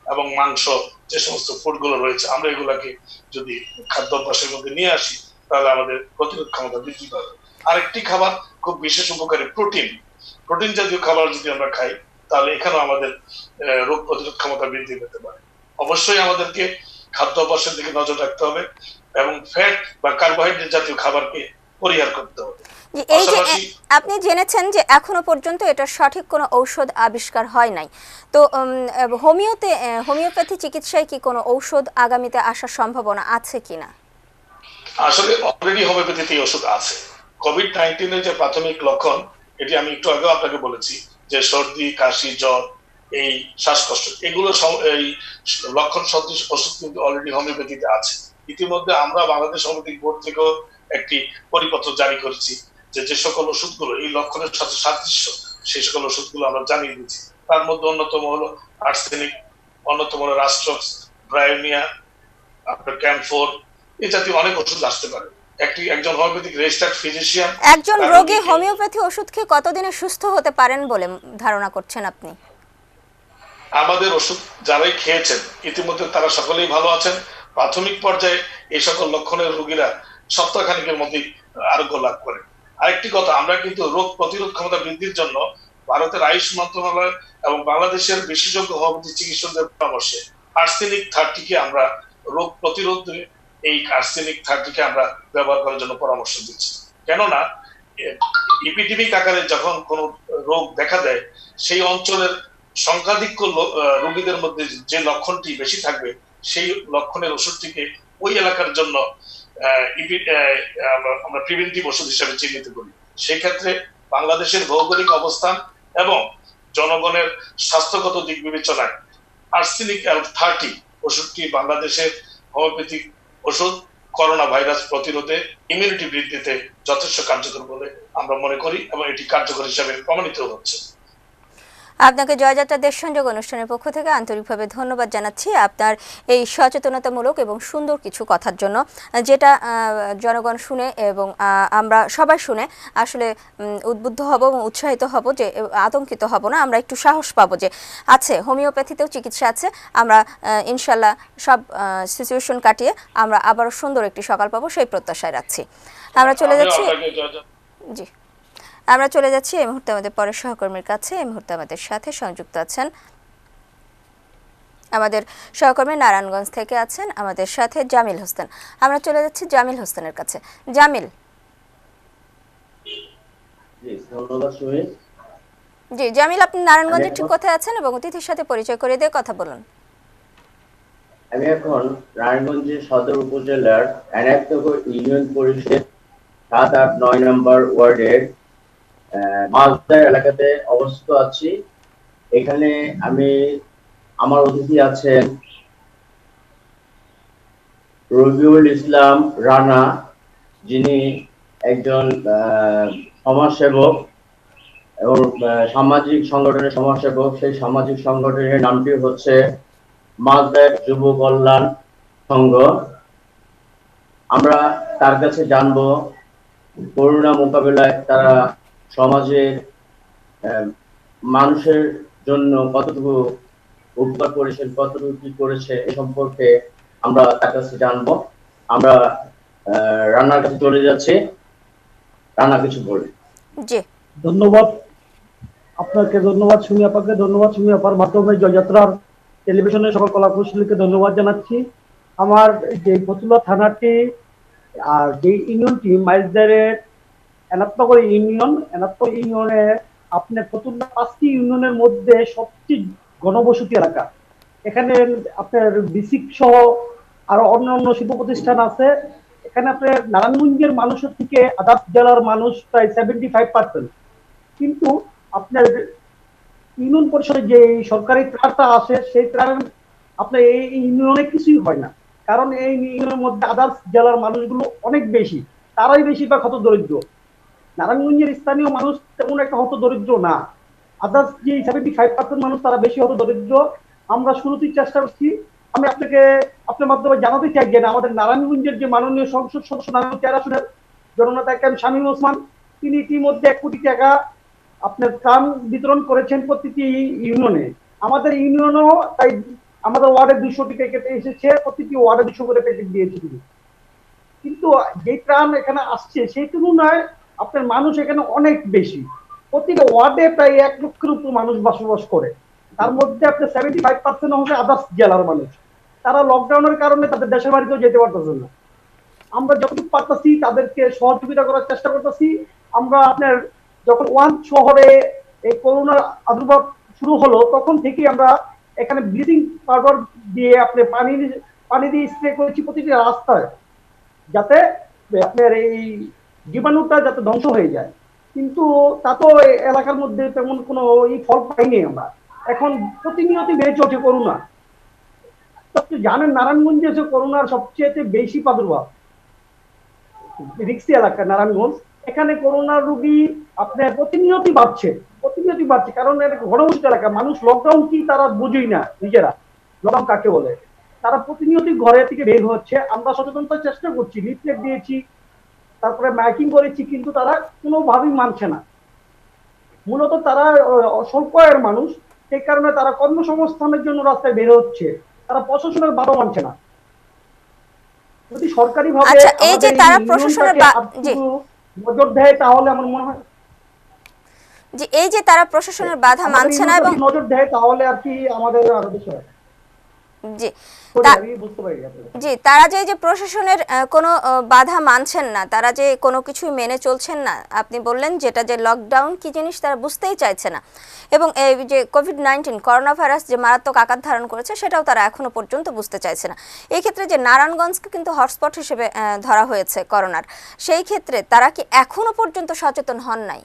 এবং মাংস যে সমস্ত ফুড গুলো রয়েছে আমরা এগুলাকে যদি খাদ্য অভ্যাসের মধ্যে নিয়ে আসি তাহলে আমাদের প্রতিরোধ ক্ষমতা বৃদ্ধি পাবে। আরেকটি খাবার খুব বিশেষ উপকারী প্রোটিন প্রোটিন জাতীয় খাবার যদি আমরা খাই তাহলে এখানেও আমাদের রোগ প্রতিরোধ ক্ষমতা বৃদ্ধি পেতে পারে। অবশ্যই আমাদেরকে খাদ্য অভ্যাসের দিকে নজর রাখতে হবে এবং ফ্যাট বা কার্বোহাইড্রেট জাতীয় খাবারকে পরিহার করতে হবে। এই যে আপনি জেনেছেন যে এখনো পর্যন্ত এটা সঠিক কোনো ঔষধ আবিষ্কার হয় নাই, তো হোমিওতে হোমিওপ্যাথি চিকিৎসায় কি কোনো ঔষধ আগামীতে আসার সম্ভাবনা আছে কিনা? আসলে অলরেডি হোমিওপ্যাথিতে ওষুধ আছে। কোভিড নাইনটিন এর যে প্রাথমিক লক্ষণ এটি আমি একটু আগেও আপনাকে বলেছি যে সর্দি, কাশি, জ্বর, এই শ্বাসকষ্ট এগুলো এই লক্ষণ সদৃশ ওষুধ কিন্তু অলরেডি হোমিওপ্যাথিতে আছে। ইতিমধ্যে আমরা বাংলাদেশ হোমিওপ্যাথিক বোর্ড থেকেও একটি পরিপত্র জারি করেছি যে যে সকল ওষুধগুলো এই লক্ষণের সাথে সাদৃশ্য সেই সকল ওষুধগুলো আমরা জানিয়ে দিচ্ছি। তার মধ্যে অন্যতম হলো আর্সেনিক, অন্যতম হলো রাস্ট্রক্স, ব্রায়োনিয়া, আপনার ক্যাম্ফোর, এই জাতীয় অনেক ওষুধ আসতে পারে। একটি একজন হোমিওপ্যাথিক রেজিস্টার্ড ফিজিশিয়ান একজন রোগী হোমিওপ্যাথি ওষুধ খেয়ে কতদিনে সুস্থ হতে পারেন বলে ধারণা করছেন আপনি? আমাদের ওষুধ যারাই খেয়েছেন ইতিমধ্যে তারা সকলেই ভালো আছেন। প্রাথমিক পর্যায়ে এই সকল লক্ষণের রোগীরা সপ্তাহখানেকের মধ্যে আরোগ্য লাভ করে। আরেকটি কথা, আমরা কিন্তু রোগ প্রতিরোধ ক্ষমতা বৃদ্ধির জন্য ভারতের আয়ুষ মন্ত্রণালয় এবং বাংলাদেশের বিশেষজ্ঞ হোমিওপ্যাথি চিকিৎসকদের পরামর্শে আর্সেনিক থার্টিকে আমরা রোগ প্রতিরোধে এই আর্সেনিক থার্টিকে আমরা ব্যবহার করার জন্য পরামর্শ দিচ্ছি। কেননা এপিডেমিক আকারে যখন কোন রোগ দেখা দেয় সেই অঞ্চলের সংখ্যাধিক্য রোগীদের মধ্যে যে লক্ষণটি বেশি থাকবে সেই লক্ষণের ওষুধটিকে ওই এলাকার জন্য আমরা প্রিভেন্টিভ ওষুধ হিসেবে চিহ্নিত করি। সেই ক্ষেত্রে বাংলাদেশের ভৌগোলিক অবস্থান এবং জনগণের স্বাস্থ্যগত দিক বিবেচনায় আর্সেনিক থার্টি ওষুধটি বাংলাদেশের হোমিওপ্যাথিক ওষুধ করোনা ভাইরাস প্রতিরোধে ইমিউনিটি বৃদ্ধিতে যথেষ্ট কার্যকর বলে আমরা মনে করি এবং এটি কার্যকর হিসেবে প্রমাণিত হচ্ছে। আপনাকে জয়যাত্রা দেশ সংযোগ অনুষ্ঠানের পক্ষ থেকে আন্তরিকভাবে ধন্যবাদ জানাচ্ছি আপনার এই সচেতনতামূলক এবং সুন্দর কিছু কথার জন্য, যেটা জনগণ শুনে এবং আমরা সবাই শুনে আসলে উদ্বুদ্ধ হব এবং উৎসাহিত হব, যে আতঙ্কিত হব না, আমরা একটু সাহস পাবো যে আছে হোমিওপ্যাথিতেও চিকিৎসা আছে। আমরা ইনশাল্লাহ সব সিচুয়েশন কাটিয়ে আমরা আবারও সুন্দর একটি সকাল পাবো সেই প্রত্যাশায় রাখছি। আমরা চলে যাচ্ছি জি আমরা চলে যাচ্ছি এই মুহূর্তে আমাদের পরের সহকর্মীর কাছে। এই মুহূর্তে আমাদের সাথে সংযুক্ত আছেন আমাদের সহকর্মী নারায়ণগঞ্জ থেকে আছেন আমাদের সাথে জামিল হোসেন। আমরা চলে যাচ্ছি জামিল হোসেনের কাছে। জামিল জি জামিল, আপনি নারায়ণগঞ্জের ঠিক কোথায় আছেন এবং অতিথির সাথে পরিচয় করে দিয়ে কথা বলুন। আমি এখন নারায়ণগঞ্জের সদর উপজেলার এনায়তনগর ইউনিয়ন পরিষদ সাত আট নয় নম্বর ওয়ার্ডের মাছদার এলাকাতে অবস্থিত আছি। এখানে আমি আমার অতিথি আছেন রবিউল ইসলাম রানা, যিনি একজন সমাজসেবক এবং সামাজিক সংগঠনের সমাজসেবক। সেই সামাজিক সংগঠনের নামটি হচ্ছে মাছদার যুব কল্যাণ সংঘ। আমরা তার কাছে জানবো করোনা মোকাবিলায় তারা সমাজের মানুষের জন্য কতটুকু উপকার করেছেন, কতটুকু কি করেছে এ সম্পর্কে আমরা তার কাছে জানবো। আমরা রান্নার কাছে চলে যাচ্ছি। রান্না কিছু বলে। জি ধন্যবাদ আপনাকে, ধন্যবাদ সুমি আপাকে, ধন্যবাদ সুমি আপার মাধ্যমে জয়যাত্রার টেলিভিশনের সকল কলাকুশলীকে ধন্যবাদ জানাচ্ছি। আমার যে ফতুল্লা থানাটি আর যে ইউনিয়নটি মাইজদারের এনায়তনগর ইউনিয়ন, এনায়তনগর ইউনিয়নে আপনার ফতুল্লা পাঁচটি ইউনিয়নের মধ্যে সবচেয়ে ঘনবসতি এলাকা। এখানে আপনার বিসিক সহ আরো অন্য অন্য শিল্প প্রতিষ্ঠান আছে। এখানে আপনার নারায়ণগঞ্জের মানুষের থেকে আদার্স জেলার মানুষ প্রায় সেভেন্টি ফাইভ পার্সেন্ট। কিন্তু আপনার ইউনিয়ন পরিষদে যে সরকারি ত্রাণটা আসে সেই ত্রাণ আপনার এই ইউনিয়নে কিছুই হয় না, কারণ এই ইউনিয়নের মধ্যে আদার্স জেলার মানুষগুলো অনেক বেশি, তারাই বেশিরভাগ হত দরিদ্র। নারায়ণগঞ্জের স্থানীয় মানুষ তেমন একটা হত দরিদ্র না। আদার্স যে সেভেন্টি ফাইভ পার্সেন্ট মানুষ তারা বেশি হত দরিদ্র। আমরা শুরুতেই চেষ্টা করছি, আমি আপনাকে আপনার মাধ্যমে জানাতে চাই যে আমাদের নারায়ণগঞ্জের যে মাননীয় সংসদ সদস্য নারায়ণ তেরো আসনের জননেতা এম শামীম ওসমান, তিনি ইতিমধ্যে এক কোটি টাকা আপনার ত্রাণ বিতরণ করেছেন প্রতিটি ইউনিয়নে। আমাদের ইউনিয়নও তাই আমাদের ওয়ার্ডে দুইশোটি প্যাকেট এসেছে, প্রতিটি ওয়ার্ডে দুশো করে প্যাকেট দিয়েছে তিনি। কিন্তু যে ত্রাণ এখানে আসছে সেই তুলনায় আপনার মানুষ এখানে অনেক বেশি। প্রতিটা ওয়ার্ডে প্রায় এক লক্ষের উপর মানুষ বসবাস করে, তার মধ্যে আপনার সেভেন্টি ফাইভ পার্সেন্ট হচ্ছে আদার্স জেলার মানুষ। তারা লকডাউনের কারণে তাদের দেশের বাড়িতেও যেতে পারতেছে না। আমরা যতটুকু পারতেছি তাদেরকে সহযোগিতা করার চেষ্টা করতেছি। আমরা আপনার যখন ওয়ান শহরে এই করোনার আবির্ভাব শুরু হলো তখন থেকেই আমরা এখানে ব্লিচিং পাউডার দিয়ে আপনি পানি পানি দিয়ে স্প্রে করেছি প্রতিটি রাস্তায়, যাতে আপনার এই জীবাণুটা যাতে ধ্বংস হয়ে যায়। কিন্তু তা তো এলাকার মধ্যে তেমন কোনো এই ফল পাইনি আমরা। এখন প্রতিনিয়ত বেড়ে চলছে করোনা। আপনি জানেন নারায়ণগঞ্জে যে করোনার সবচেয়ে বেশি প্রাদুর্ভাব, রিক্সি এলাকা নারায়ণগঞ্জ, এখানে করোনার রোগী আপনার প্রতিনিয়তই বাড়ছে প্রতিনিয়তই বাড়ছে কারণ এটা ঘনবসতি এলাকা। মানুষ লকডাউন কি তারা বুঝেই না নিজেরা, লকডাউন কাকে বলে। তারা প্রতিনিয়তই ঘরে থেকে বের হচ্ছে। আমরা সচেতনতার চেষ্টা করছি, লিফলেট দিয়েছি, তারপরে মাইকিং করেছি, কিন্তু তারা কোনোভাবেই মানছে না। মূলত তারা স্বল্প আয়ের মানুষ, সেই কারণে তারা কর্মসংস্থানের জন্য রাস্তায় বের হচ্ছে, তারা প্রশাসনের বাধা মানছে না। যদি সরকারি ভাবে আচ্ছা, এই যে তারা প্রশাসনের নজর দেয় তাহলে আমার মনে হয় যে এই যে তারা প্রশাসনের বাধা মানছে না এবং নজর দেয় তাহলে আর কি আমাদের আরো বেশি হয়। জি জি তারা যে যে প্রশাসনের কোনো বাধা মানছেন না, তারা যে কোনো কিছুই মেনে চলছেন না, আপনি বললেন যেটা যে লকডাউন কি জিনিস তারা বুঝতেই চাইছে না, এবং এই যে কোভিড নাইন্টিন করোনা ভাইরাস যে মারাত্মক আকার ধারণ করেছে সেটাও তারা এখনো পর্যন্ত বুঝতে চাইছে না। এই ক্ষেত্রে যে নারায়ণগঞ্জকে কিন্তু হটস্পট হিসেবে ধরা হয়েছে করোনার, সেই ক্ষেত্রে তারা কি এখনো পর্যন্ত সচেতন হন নাই?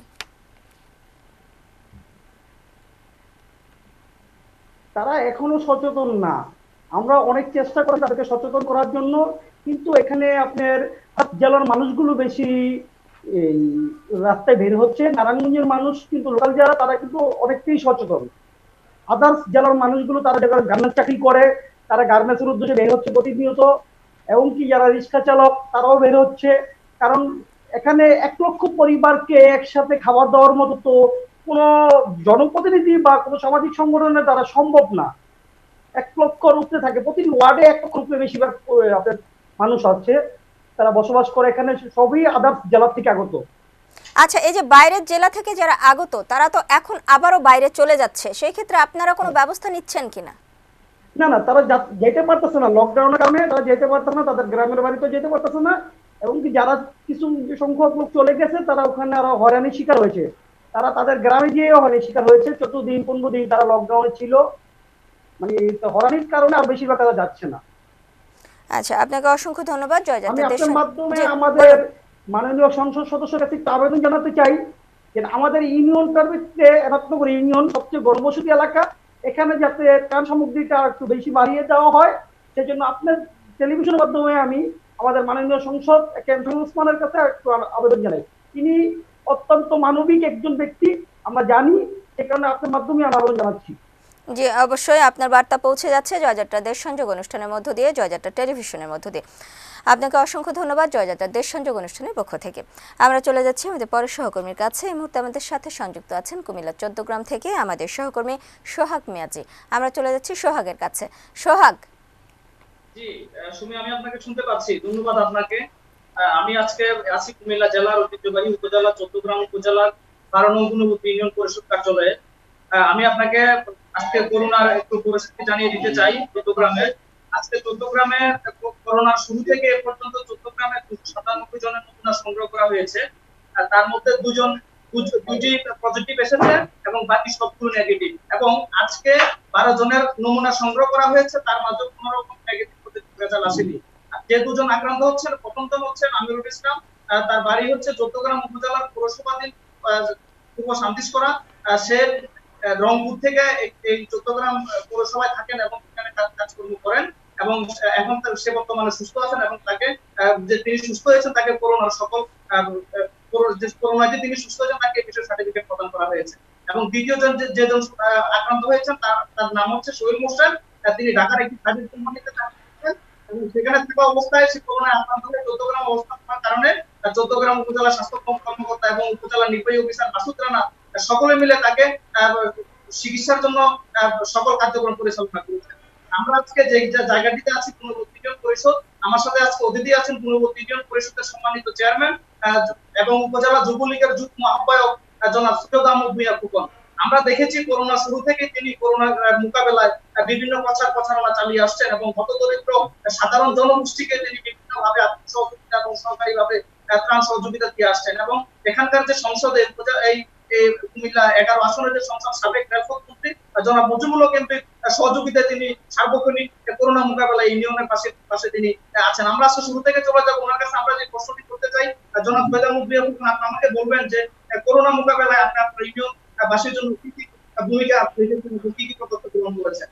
তারা এখনো সচেতন না। আমরা অনেক চেষ্টা করি তাদেরকে সচেতন করার জন্য, কিন্তু এখানে আপনার জেলার মানুষগুলো বেশি এই রাস্তায় বের হচ্ছে। নারায়ণগঞ্জের মানুষ কিন্তু লোকাল যারা তারা কিন্তু অনেকটাই সচেতন। আদার্স জেলার মানুষগুলো তারা যারা গার্মেন্টস চাকরি করে তারা গার্মেন্টসের উদ্দেশ্যে বের হচ্ছে প্রতিনিয়ত, এবং কি যারা রিক্সা চালক তারাও বের হচ্ছে। কারণ এখানে এক লক্ষ পরিবারকে একসাথে খাবার দেওয়ার মতো তো কোনো জনপ্রতিনিধি বা কোনো সামাজিক সংগঠনের দ্বারা সম্ভব না। এক লক্ষ রূপে থাকে, প্রতিটি ওয়ার্ডে এক লক্ষ রূপে বেশিরভাগ আপনার মানুষ আছে, তারা বসবাস করে এখানে, সবই আদার্স জেলা থেকে আগত। আচ্ছা, এই যে বাইরের জেলা থেকে যারা আগত তারা তো এখন আবারও বাইরে চলে যাচ্ছে, সেই ক্ষেত্রে আপনারা কোনো ব্যবস্থা নিচ্ছেন কিনা? না না, তারা যেতে পারতেছে না, লকডাউনের কারণে তারা যেতে পারতেছে না, তাদের গ্রামের বাড়িতে যেতে পারতেছে না, এবং কি যারা কিছু সংখ্যক লোক চলে গেছে তারা ওখানে আরো হয়রানির শিকার হয়েছে। তারা তাদের গ্রামে গিয়ে হয়রানির শিকার হয়েছে। চোদ্দ দিন পনেরো দিন তারা লকডাউনে ছিল, মানে হয়রানির কারণে আর বেশিরভাগ তারা যাচ্ছে না। আচ্ছা, আপনাকে অসংখ্য ধন্যবাদ। আমি আপনার মাধ্যমে আমাদের মাননীয় সংসদ সদস্যের কাছে একটা আবেদন জানাতে চাই যে আমাদের ইউনিয়নটার ভিতরে এনাত্মপুর ইউনিয়ন সবচেয়ে ঘনবসতি এলাকা, এখানে যাতে ত্রাণ সামগ্রীটা একটু বেশি বাড়িয়ে দেওয়া হয়, সেজন্য আপনার টেলিভিশনের মাধ্যমে আমি আমাদের মাননীয় সংসদ ওসমানের কাছে একটু আবেদন জানাই। তিনি অত্যন্ত মানবিক একজন ব্যক্তি, আমরা জানি, সে কারণে আপনার মাধ্যমে আমি আবেদন জানাচ্ছি। জি, অবশ্যই আপনার বার্তা পৌঁছে যাচ্ছে জয়যাত্রা দেশ সংযোগ অনুষ্ঠানের মধ্য দিয়ে, জয়যাত্রা টেলিভিশনের মধ্য দিয়ে। আপনাকে অসংখ্য ধন্যবাদ জয়যাত্রা দেশ সংযোগ অনুষ্ঠানের পক্ষ থেকে। আমরা চলে যাচ্ছি আমাদের পরের সহকর্মীর কাছে। এই মুহূর্তে আমাদের সাথে সংযুক্ত আছেন কুমিল্লা চৌদ্দগ্রাম থেকে আমাদের সহকর্মী সোহাগ মিয়াজি। আমরা চলে যাচ্ছি সোহাগের কাছে। সোহাগ। জি সুমি, আমি আপনাকে শুনতে পাচ্ছি, ধন্যবাদ আপনাকে। আমি আজকে আছি কুমিল্লা জেলার ঐতিহ্যবাহী উপজেলা চৌদ্দগ্রাম উপজেলার কারণ অনুভূতি ইউনিয়ন পরিষদ কার্যালয়ে। আমি আপনাকে আজকে করোনার একটু পরিস্থিতি জানিয়ে দিতে চাই। চৌদ্দগ্রামে আজকে চৌদ্দগ্রামে করোনার শুরু থেকে এ পর্যন্ত চৌদ্দগ্রামে দুশো সাতানব্বই জনের নমুনা সংগ্রহ করা হয়েছে। তার মধ্যে দুজন দুটি পজিটিভ এসেছে এবং বাকি সবগুলো নেগেটিভ, এবং আজকে বারো জনের নমুনা সংগ্রহ করা হয়েছে, তার মাঝে কোনো রকম নেগেটিভ পজিটিভ রেজাল্ট আসেনি। যে দুজন আক্রান্ত হচ্ছেন, প্রথমজন হচ্ছেন আমিরুল ইসলাম, তার বাড়ি হচ্ছে চৌদ্দগ্রাম উপজেলার পৌরসভাধীন পূর্ব শান্তিশকরা। সে রংপুর থেকে এই চৌদ্দগ্রাম পৌরসভায় থাকেন এবং এখানে কাজকর্ম করেন, এবং এখন সে বর্তমানে সুস্থ আছেন, এবং তাকে যে তিনি সুস্থ হয়েছেন তাকে করোনার সকল করোনাতে তিনি সুস্থ হয়েছেন তাকে বিশেষ সার্টিফিকেট প্রদান করা হয়েছে। এবং দ্বিতীয় জন যেজন আক্রান্ত হয়েছেন তার নাম হচ্ছে সোহেল মোর্শেদ, তিনি ঢাকার একটি প্রাইভেট কোম্পানিতে কাজ করতেন, এবং সেখানে থাকা অবস্থায় সে করোনায় আক্রান্ত হয়ে চৌদ্দগ্রাম অবস্থান করার কারণে চৌদ্দগ্রাম উপজেলা স্বাস্থ্য কর্মকর্তা এবং উপজেলা নির্বাহী অফিসার মাসুদ রানা সকলে মিলে তাকে চিকিৎসার জন্য সকল কার্যক্রম পরিচালনা করেছেন। আমরা আজকে যে যে জায়গাটিতে আছি পূর্ববর্তী ইউনিয়ন পরিষদ, আমার সাথে আজকে অতিথি আছেন পূর্ববর্তী ইউনিয়ন পরিষদের সম্মানিত চেয়ারম্যান এবং উপজেলা যুবলীগের যুগ্ম আহ্বায়ক জনাব সৈয়দ আহমদ ভূঁইয়া ফুকন। আমরা দেখেছি করোনা শুরু থেকে তিনি করোনা মোকাবেলায় বিভিন্ন প্রচার প্রচারণা চালিয়ে আসছেন এবং হতদরিদ্র সাধারণ জনগোষ্ঠীকে তিনি বিভিন্নভাবে আর্থিক সহযোগিতা এবং সরকারিভাবে ত্রাণ সহযোগিতা দিয়ে আসছেন। এবং এখানকার যে সংসদে এই কুমিল্লা এগারো আসনের যে সংসদ সাবেক রেলপথ মন্ত্রী জনাব মুজিবুল হক এমপির সহযোগিতায় তিনি সার্বক্ষণিক করোনা মোকাবেলায় ইউনিয়নের পাশে পাশে তিনি আছেন। আমরা আসলে শুরু থেকে চলে যাবো ওনার কাছে। আমরা যে প্রশ্নটি করতে চাই জনাব সৈয়দ আহমদ ভূঁইয়া ফুকন, আপনি আমাকে বলবেন যে করোনা মোকাবেলায় আপনি আপনার ইউনিয়ন বাসীর জন্য কি কি ভূমিকা কি কি পদক্ষেপ গ্রহণ করেছেন?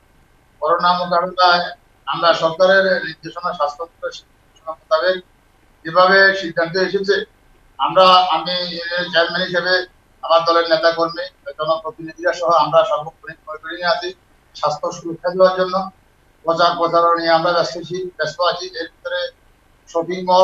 করোনা মোকাবেলায় আমরা সরকারের নির্দেশনা, স্বাস্থ্য নির্দেশনা মোতাবেক যেভাবে সিদ্ধান্ত এসেছে, আমরা আমি চেয়ারম্যান হিসেবে আমার দলের নেতা কর্মী জনপ্রতিনিধিরা সহ আমরা সর্বক্ষণিক মনিটরিং আছি স্বাস্থ্য সুরক্ষা দেওয়ার জন্য। প্রচার প্রচারণা নিয়ে আমরা ব্যস্ত আছি ব্যস্ত আছি এর ভিতরে শপিং মল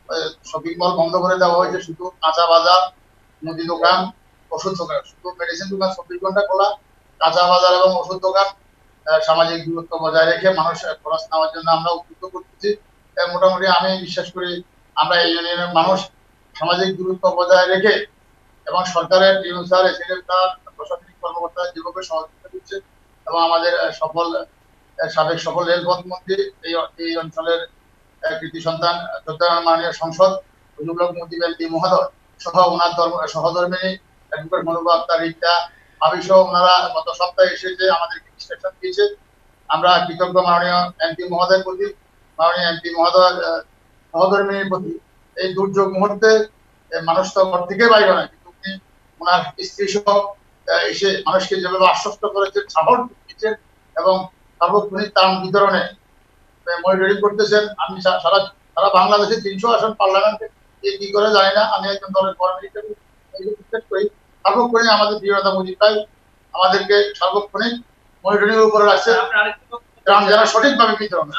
শপিং মল বন্ধ করে দেওয়া হয়েছে, শুধু কাঁচা বাজার, মুদি দোকান, ওষুধ দোকান, শুধু মেডিসিন দোকান চব্বিশ ঘন্টা খোলা, কাঁচা বাজার এবং ওষুধ দোকান সামাজিক দূরত্ব বজায় রেখে মানুষ খরচ নেওয়ার জন্য আমরা উদ্বুদ্ধ করতেছি। মোটামুটি আমি বিশ্বাস করি আমরা এই ইউনিয়নের মানুষ সামাজিক দূরত্ব বজায় রেখে এবং সরকারের স্যার তার প্রশাসনিক কর্মকর্তা যেভাবে সহযোগিতা দিচ্ছে এবং আমাদের সফল সাবেক সফল রেলপথ মন্ত্রী এই এই অঞ্চলের কৃতি সন্তান মাননীয় সংসদ মুজিবুল হক মুজিব এমপি মহোদয় সহ ওনার সহধর্মিনী অ্যাডভোকেট মনোবা আক্তার রিক্তা ভাবি সহ ওনারা গত সপ্তাহে এসে যে আমাদেরকে ইনস্ট্রাকশন দিয়েছে, আমরা কৃতজ্ঞ মাননীয় এমপি মহোদয়ের প্রতি, মাননীয় এমপি মহোদয় সহধর্মিনীর প্রতি। এই দুর্যোগ মুহূর্তে মানুষ তো ঘর থেকে বাইরে নয়, কিন্তু উনি ওনার স্ত্রী সহ এসে মানুষকে যেভাবে আশ্বস্ত করেছেন, সাপোর্ট দিচ্ছেন এবং সার্বক্ষণিক ত্রাণ বিতরণে মনিটরিং করতেছেন। আমি সারা সারা বাংলাদেশে তিনশো আসন পার্লামেন্টে কি করে জানি না, আমি একজন দলের কর্মী হিসেবে করি। সার্বক্ষণিক আমাদের প্রিয়তা মুজিব ভাই আমাদেরকে সার্বক্ষণিক মনিটরিং এর উপরে রাখছে, ত্রাণ যেন সঠিকভাবে বিতরণ।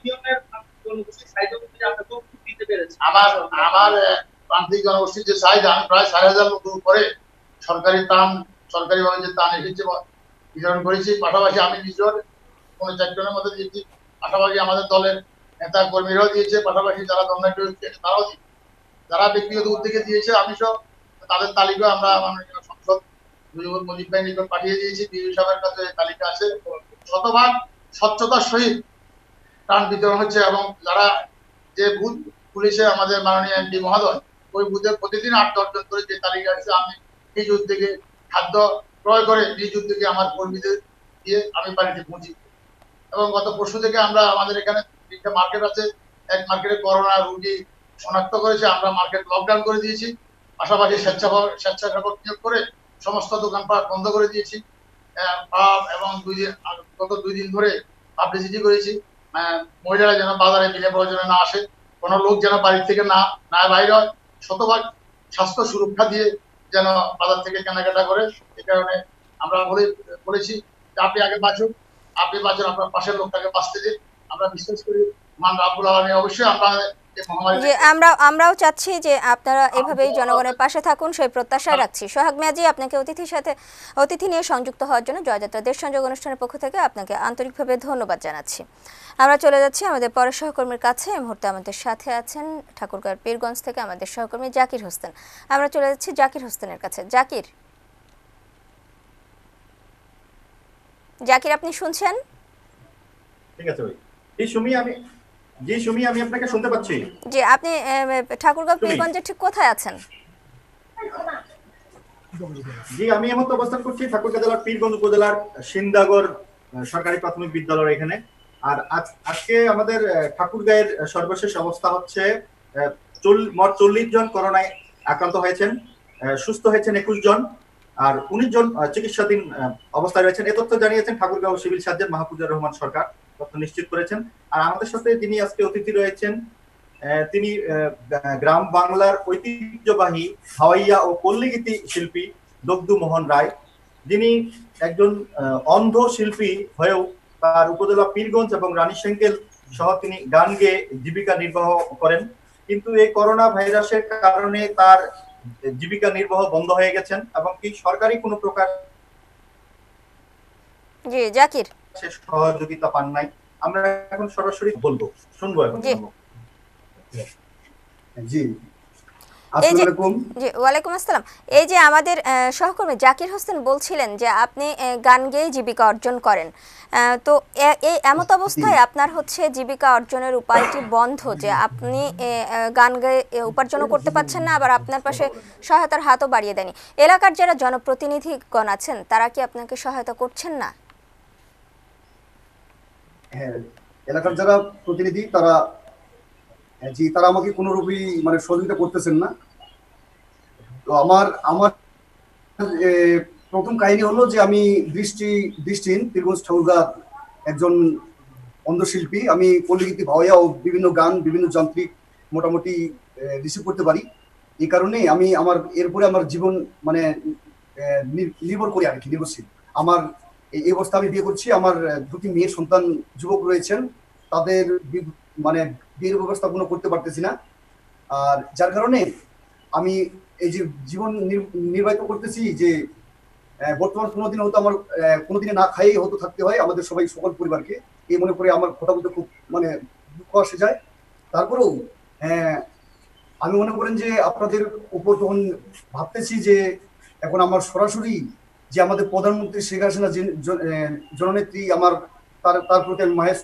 আমার আমার প্রান্তিক জনগোষ্ঠীর যে চাহিদা, আমি প্রায় চার হাজার লোকের উপরে সরকারি ত্রাণ সরকারিভাবে যে ত্রাণ এসেছে বিতরণ করেছি। পাশাপাশি আমি নিজের কোনো চারজনের মধ্যে দিয়েছি, পাশাপাশি আমাদের দলের নেতা কর্মীরাও দিয়েছে, পাশাপাশি যারা দণ্ডাঢ্য দিয়েছে তারাও দিয়েছে, যারা ব্যক্তিগত উদ্যোগে দিয়েছে আমি সব তাদের তালিকা আমরা মাননীয় সংসদ মুজিবুল মুজিব ভাই নিকট পাঠিয়ে দিয়েছি। বিজু সাহেবের কাছে তালিকা আছে। শতভাগ স্বচ্ছতার সহিত ত্রাণ বিতরণ হচ্ছে এবং যারা যে বুথ পুলিশে আমাদের মাননীয় এমপি মহোদয় ওই বুথে প্রতিদিন আট দশজন করে যে তালিকা আছে, আমি নিজ উদ্যোগে খাদ্য ক্রয় করে নিজ উদ্যোগে আমার কর্মীদের দিয়ে আমি বাড়িতে পৌঁছি। এবং গত পরশু থেকে আমরা আমাদের এখানে তিনটা মার্কেট আছে, এক মার্কেটে করোনা রোগী শনাক্ত করেছে, আমরা মার্কেট লকডাউন করে দিয়েছি। পাশাপাশি স্বেচ্ছাসেবক স্বেচ্ছাসেবক নিয়োগ করে সমস্ত দোকানপাট বন্ধ করে দিয়েছি এবং দুই দিন গত দুই দিন ধরে পাবলিসিটি করেছি মহিলারা যেন বাজারে বিনা প্রয়োজনে না আসে, কোনো লোক যেন বাড়ি থেকে না না বাইরে হয়, শতভাগ স্বাস্থ্য সুরক্ষা দিয়ে যেন বাজার থেকে কেনাকাটা করে। এই কারণে আমরা বলে বলেছি যে আপনি আগে বাঁচুন, আপনি বাঁচুন, আপনার পাশের লোকটাকে বাঁচতে দিন। আমরা বিশ্বাস করি মান রাব্বুল আলামিন অবশ্যই আমরা যে আমরা আমরাও চাচ্ছি যে আপনারা এভাবেই জনগণের পাশে থাকুন, সেই প্রত্যাশায় রাখছি। সোহাগ মিয়াজি, আপনাকে অতিথির সাথে অতিথি নিয়ে সংযুক্ত হওয়ার জন্য জয়যাত্রা দেশ সংযোগ অনুষ্ঠানের পক্ষ থেকে আপনাকে আন্তরিকভাবে ধন্যবাদ জানাচ্ছি। আমরা চলে যাচ্ছি আমাদের পরের সহকর্মীর কাছে। এই মুহূর্তে আমাদের সাথে আছেন ঠাকুরগাঁও পীরগঞ্জ থেকে আমাদের সহকর্মী জাকির হোসেন। আমরা চলে যাচ্ছি জাকির হোসেনের কাছে। জাকির জাকির আপনি শুনছেন? ঠিক আছে ভাই। এই সুমি আমি জি সুমি আমি আপনাকে শুনতে পাচ্ছি। জি, আপনি ঠাকুরগাঁও পীরগঞ্জে ঠিক কোথায় আছেন? জি, আমি এই মুহূর্তে অবস্থান করছি ঠাকুরগাঁও জেলার পীরগঞ্জ উপজেলার সিন্দাগড় সরকারি প্রাথমিক বিদ্যালয় এখানে। আর আজকে আমাদের ঠাকুরগাঁয়ের সর্বশেষ অবস্থা হচ্ছে মোট চল্লিশ জন করোনায় আক্রান্ত হয়েছেন, সুস্থ হয়েছেন একুশ জন, আর উনিশ জন চিকিৎসাধীন অবস্থায় রয়েছেন। এ তথ্য জানিয়েছেন ঠাকুরগাঁও সিভিল সার্জন মাহফুজুর রহমান সরকার, তথ্য নিশ্চিত করেছেন। আর আমাদের সাথে যিনি আজকে অতিথি রয়েছেন তিনি গ্রাম বাংলার ঐতিহ্যবাহী হাওয়াইয়া ও পল্লীগীতি শিল্পী দগ্ধু মোহন রায়, যিনি একজন অন্ধ শিল্পী হয়েও তার উপজেলা পীরগঞ্জ এবং রানীশঙ্কেল সহ তিনি গান গেয়ে জীবিকা নির্বাহ করেন। কিন্তু এই করোনা ভাইরাসের কারণে তার জীবিকা নির্বাহ বন্ধ হয়ে গেছেন এবং কি সরকারি কোনো প্রকার জি জাকির সে সহযোগিতা পান নাই। আমরা এখন সরাসরি বলবো, শুনবো এখন। জি এই যে জি ওয়ালাইকুম আসসালাম। এই যে আমাদের সহকর্মী জাকির হোসেন বলছিলেন যে আপনি গান গেয়ে জীবিকা অর্জন করেন, তো এই এমত অবস্থায় আপনার হচ্ছে জীবিকা অর্জনের উপায়টি বন্ধ, যে আপনি গান গেয়ে উপার্জনও করতে পারছেন না, আবার আপনার পাশে সহায়তার হাতও বাড়িয়ে দেয়নি। এলাকার যারা জনপ্রতিনিধিগণ আছেন তারা কি আপনাকে সহায়তা করছেন না? হ্যাঁ, এলাকার যারা প্রতিনিধি তারা জি তারা আমাকে কোনোরূপই মানে সহযোগিতা করতেছেন না। তো আমার আমার প্রথম কাহিনী হলো যে আমি দৃষ্টি দৃষ্টিহীন পীরগঞ্জ ঠাকুরগাঁ একজন অন্ধশিল্পী। আমি পল্লীগীতি, ভাওয়াইয়া ও বিভিন্ন গান, বিভিন্ন যান্ত্রিক মোটামুটি রিসিভ করতে পারি। এই কারণে আমি আমার এরপরে আমার জীবন মানে নির্ভর করি আর কি, নির্ভরশীল। আমার এই অবস্থা, আমি বিয়ে করছি, আমার দুটি মেয়ের সন্তান যুবক রয়েছেন, তাদের মানে বিয়ের ব্যবস্থা কোনো করতে পারতেছি না। আর যার কারণে আমি এই যে জীবন নির্বাহিত করতেছি, যে বর্তমান কোনোদিন হয়তো আমার কোনোদিনে না খাইয়ে হয়তো থাকতে হয় আমাদের সবাই, সকল পরিবারকে। এই মনে করে আমার কথা বলতে খুব মানে দুঃখ আসে যায়। তারপরেও হ্যাঁ, আমি মনে করেন যে আপনাদের উপর তখন ভাবতেছি যে এখন আমার সরাসরি যে আমাদের প্রধানমন্ত্রী শেখ হাসিনা জননেত্রী, আমার তার তার প্রতি আমি মায়ের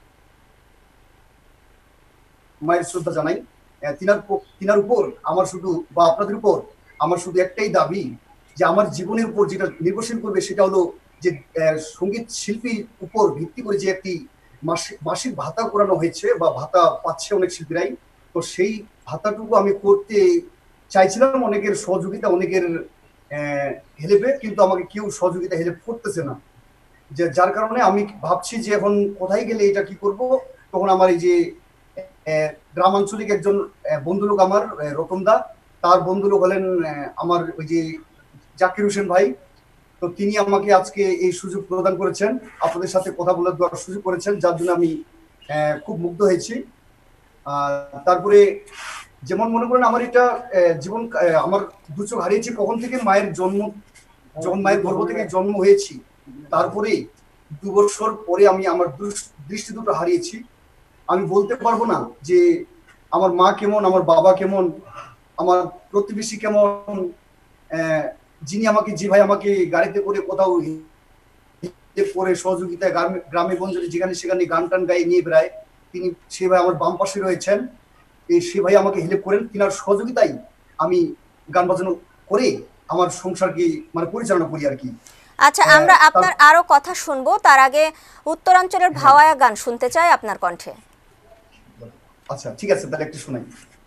মায়ের শ্রদ্ধা জানাই। তিনার তিনার উপর আমার শুধু, বা আপনাদের উপর আমার শুধু একটাই দাবি, যে আমার জীবনের উপর যেটা নির্ভরশীল করবে সেটা হলো যে সঙ্গীত শিল্পীর উপর ভিত্তি করে যে একটি মাসিক মাসিক ভাতা করানো হয়েছে বা ভাতা পাচ্ছে অনেক শিল্পীরাই, তো সেই ভাতাটুকু আমি করতে চাইছিলাম, অনেকের সহযোগিতা, অনেকের হেল্পে, কিন্তু আমাকে কেউ সহযোগিতা হেল্প করতেছে না। যে যার কারণে আমি ভাবছি যে এখন কোথায় গেলে এটা কি করব। তখন আমার এই যে গ্রামাঞ্চলিক একজন বন্ধুলোক, আমার রতনদা, তার বন্ধুলোক হলেন আমার ওই যে জাকির হোসেন ভাই, তো তিনি আমাকে আজকে এই সুযোগ প্রদান করেছেন, আপনাদের সাথে কথা বলার দেওয়ার সুযোগ করেছেন, যার জন্য আমি খুব মুগ্ধ হয়েছি। আর তারপরে যেমন মনে করেন আমার এটা জীবন, আমার দু চোখ হারিয়েছি কখন থেকে, মায়ের জন্ম, যখন মায়ের গর্ভ থেকে জন্ম হয়েছি, তারপরে দু বছর পরে আমি আমার দৃষ্টি দুটো হারিয়েছি। আমি বলতে পারবো না যে আমার মা কেমন, আমার বাবা কেমন, আমার প্রতিবেশী কেমন, যিনি আমাকে, যে ভাই আমাকে গাড়িতে করে কোথাও করে সহযোগিতায় গ্রামে গঞ্জে যেখানে সেখানে গান টান গায়ে নিয়ে বেড়ায়, তিনি সে ভাই আমার বাম পাশে রয়েছেন। এই সে ভাই আমাকে হেল্প করেন, তিনার সহযোগিতায় আমি গান বাজানো করে আমার সংসারকে মানে পরিচালনা করি আর কি। আচ্ছা, আমরা আপনার আরো কথা শুনবো, তার আগে উত্তরাঞ্চলের ভাওয়াইয়া গান শুনতে চাই আপনার কণ্ঠে। আচ্ছা ঠিক আছে, তাহলে একটু শোনাই।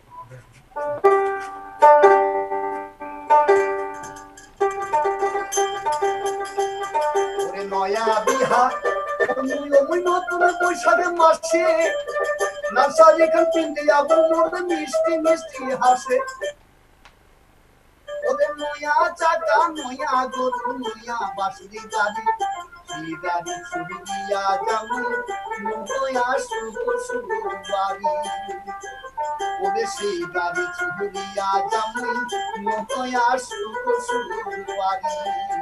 নয়া বিহার নতুন বৈশাখে মাসে নার্সারি খান পিন্ডে আবার মরবে মিষ্টি মিষ্টি হাসে, ওদের নয়া চাকা নয়া গরু নয়া বাঁশরি গাড়ি, সেই গাড়ি ছুরি দিয়া যেমন নয়া শুভ শুভ বাড়ি, ওদের সেই গাড়ি ছুরি দিয়া যেমন নয়া শুভ শুভ বাড়ি।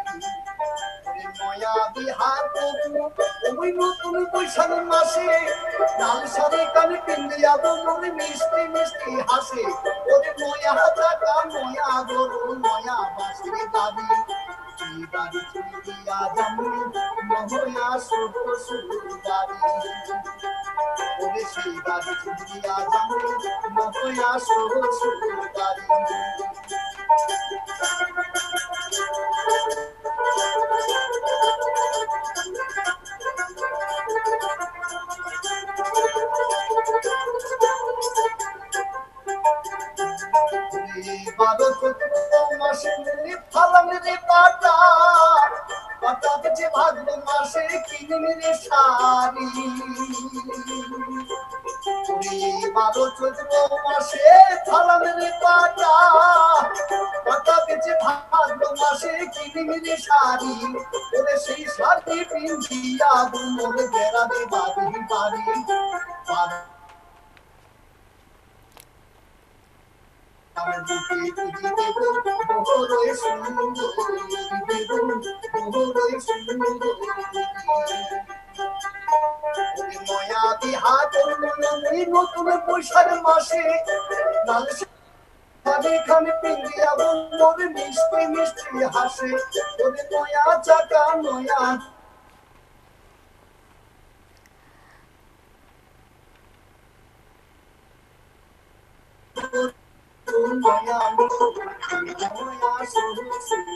নয়া বিহার ওই নতুন বৈশাখের মাসে লাল শাড়ি কানে পিন্ডে যাবো মনে মিষ্টি মিষ্টি হাসে, ওদের নয়া চাকা নয়া গরু নয়া বাঁশরি গাড়ি, সেই গাড়ি ছুরি দিয়া যাবো নয়া শুভ শুভ বাড়ি, ওদের সেই গাড়ি ছুরি দিয়া যাবো নয়া শুভ শুভ বাড়ি। বারো চৈত্র মাসে ফালামের পাতা পাতা বেচে ভাদ্র মাসে কিনে শাড়ি, বারো চৈত্র মাসে ফালামের পাতা পাতা বেচে ভাদ্র মাসে কিনে শাড়ি, ওরে সেই শাড়ি পিন্ধিয়া গুমর বেড়াবে বাড়ি বাড়ি। নতুন বৈশাখ মাসে লাল শাড়ি খানে পিন্দিয়া বন্ধুর মিষ্টি মিষ্টি হাসে ওরে নয়া চাকা নয়া নয়া নয়া শুরু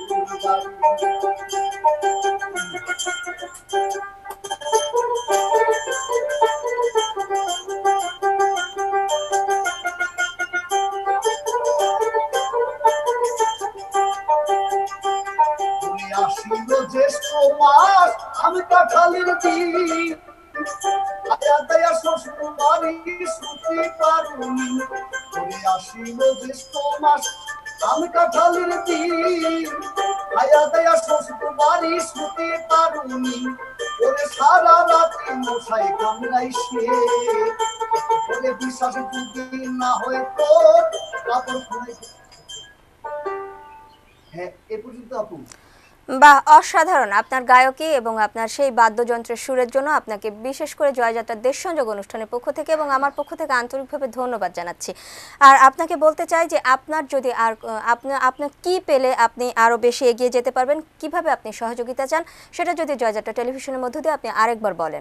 আসিল জ্যেষ্ঠ মাস আমি কাঠালির দিন আয়া দয়া শ্বশুর বাড়ি শুতে পারুনি ওরে আসিল জ্যেষ্ঠ মাস আমি কাঠালির দিন আয়া দয়া শ্বশুর বাড়ি শুতে পারুনি ওরে সারা রাতে মশাই কামড়াইছে ওরে বিশ্বাস যদি না হয় তোর কাপড় খুলে হ্যাঁ এ পর্যন্ত আপু। বাহ, অসাধারণ আপনার গায়কী এবং আপনার সেই বাদ্যযন্ত্রের সুরের জন্য আপনাকে বিশেষ করে জয়যাত্রার দেশ সংযোগ অনুষ্ঠানের পক্ষ থেকে এবং আমার পক্ষ থেকে আন্তরিকভাবে ধন্যবাদ জানাচ্ছি। আর আপনাকে বলতে চাই যে আপনার যদি আর আপনার আপনার কি পেলে আপনি আরও বেশি এগিয়ে যেতে পারবেন, কিভাবে আপনি সহযোগিতা চান, সেটা যদি জয়যাত্রা টেলিভিশনের মধ্য দিয়ে আপনি আরেকবার বলেন।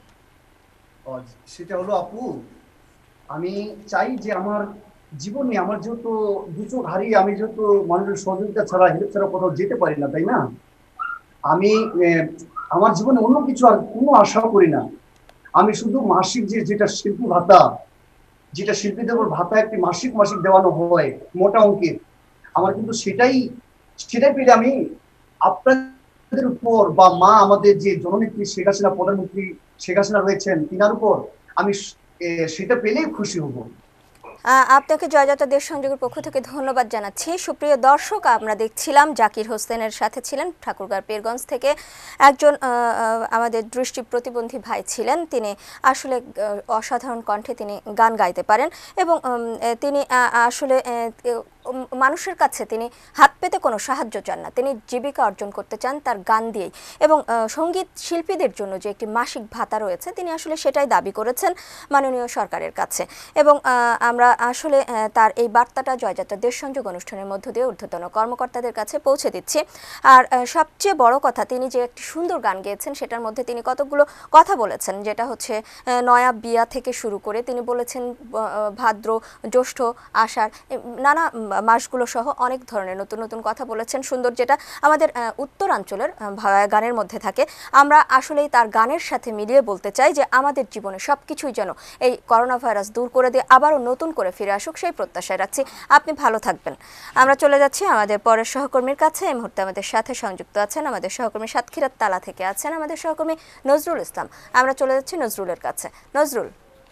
সেটা হলো আপু, আমি চাই যে আমার জীবনে আমার যেহেতু দুচোখ হারিয়ে আমি যেহেতু মানুষের সহযোগিতা ছাড়া হেল্প ছাড়া কোথাও যেতে পারি না, তাই না? আমি আমার জীবনে অন্য কিছু আর কোনো আশা করি না। আমি শুধু মাসিক যে যেটা শিল্পী ভাতা, যেটা শিল্পীদের উপর ভাতা একটি মাসিক মাসিক দেওয়ানো হয় মোটা অঙ্কের, আমার কিন্তু সেটাই সেটাই পেলে আমি আপনাদের উপর বা মা আমাদের যে জননেত্রী শেখ হাসিনা, প্রধানমন্ত্রী শেখ হাসিনা রয়েছেন তিনার উপর আমি সেটা পেলেই খুশি হব। আপনাকে জয়যাত্রা দেশ সংযোগের পক্ষ থেকে ধন্যবাদ জানাচ্ছি। সুপ্রিয় দর্শক, আমরা দেখছিলাম জাকির হোসেনের সাথে ছিলেন ঠাকুরগাঁও পীরগঞ্জ থেকে একজন আমাদের দৃষ্টি প্রতিবন্ধী ভাই ছিলেন। তিনি আসলে অসাধারণ কণ্ঠে তিনি গান গাইতে পারেন এবং তিনি আসলে মানুষের কাছে তিনি হাত পেতে কোনো সাহায্য চান না, তিনি জীবিকা অর্জন করতে চান তার গান দিয়েই। এবং সঙ্গীত শিল্পীদের জন্য যে একটি মাসিক ভাতা রয়েছে তিনি আসলে সেটাই দাবি করেছেন মাননীয় সরকারের কাছে। এবং আমরা আসলে তার এই বার্তাটা জয়যাত্রা দেশ সংযোগ অনুষ্ঠানের মধ্য দিয়ে ঊর্ধ্বতন কর্মকর্তাদের কাছে পৌঁছে দিচ্ছি। আর সবচেয়ে বড় কথা, তিনি যে একটি সুন্দর গান গেয়েছেন সেটার মধ্যে তিনি কতগুলো কথা বলেছেন, যেটা হচ্ছে নয়া বিয়া থেকে শুরু করে তিনি বলেছেন ভাদ্র, জ্যৈষ্ঠ, আষাঢ়, নানা মাসগুলো সহ অনেক ধরনের নতুন নতুন কথা বলেছেন সুন্দর, যেটা আমাদের উত্তরাঞ্চলের গানের মধ্যে থাকে। আমরা আসলেই তার গানের সাথে মিলিয়ে বলতে চাই যে আমাদের জীবনে সব কিছুই যেন এই করোনা ভাইরাস দূর করে দিয়ে আবারও নতুন করে ফিরে আসুক, সেই প্রত্যাশায় রাখছি। আপনি ভালো থাকবেন। আমরা চলে যাচ্ছি আমাদের পরের সহকর্মীর কাছে। এই মুহূর্তে আমাদের সাথে সংযুক্ত আছেন আমাদের সহকর্মী সাতক্ষীরার তালা থেকে আছেন আমাদের সহকর্মী নজরুল ইসলাম। আমরা চলে যাচ্ছি নজরুলের কাছে। নজরুল।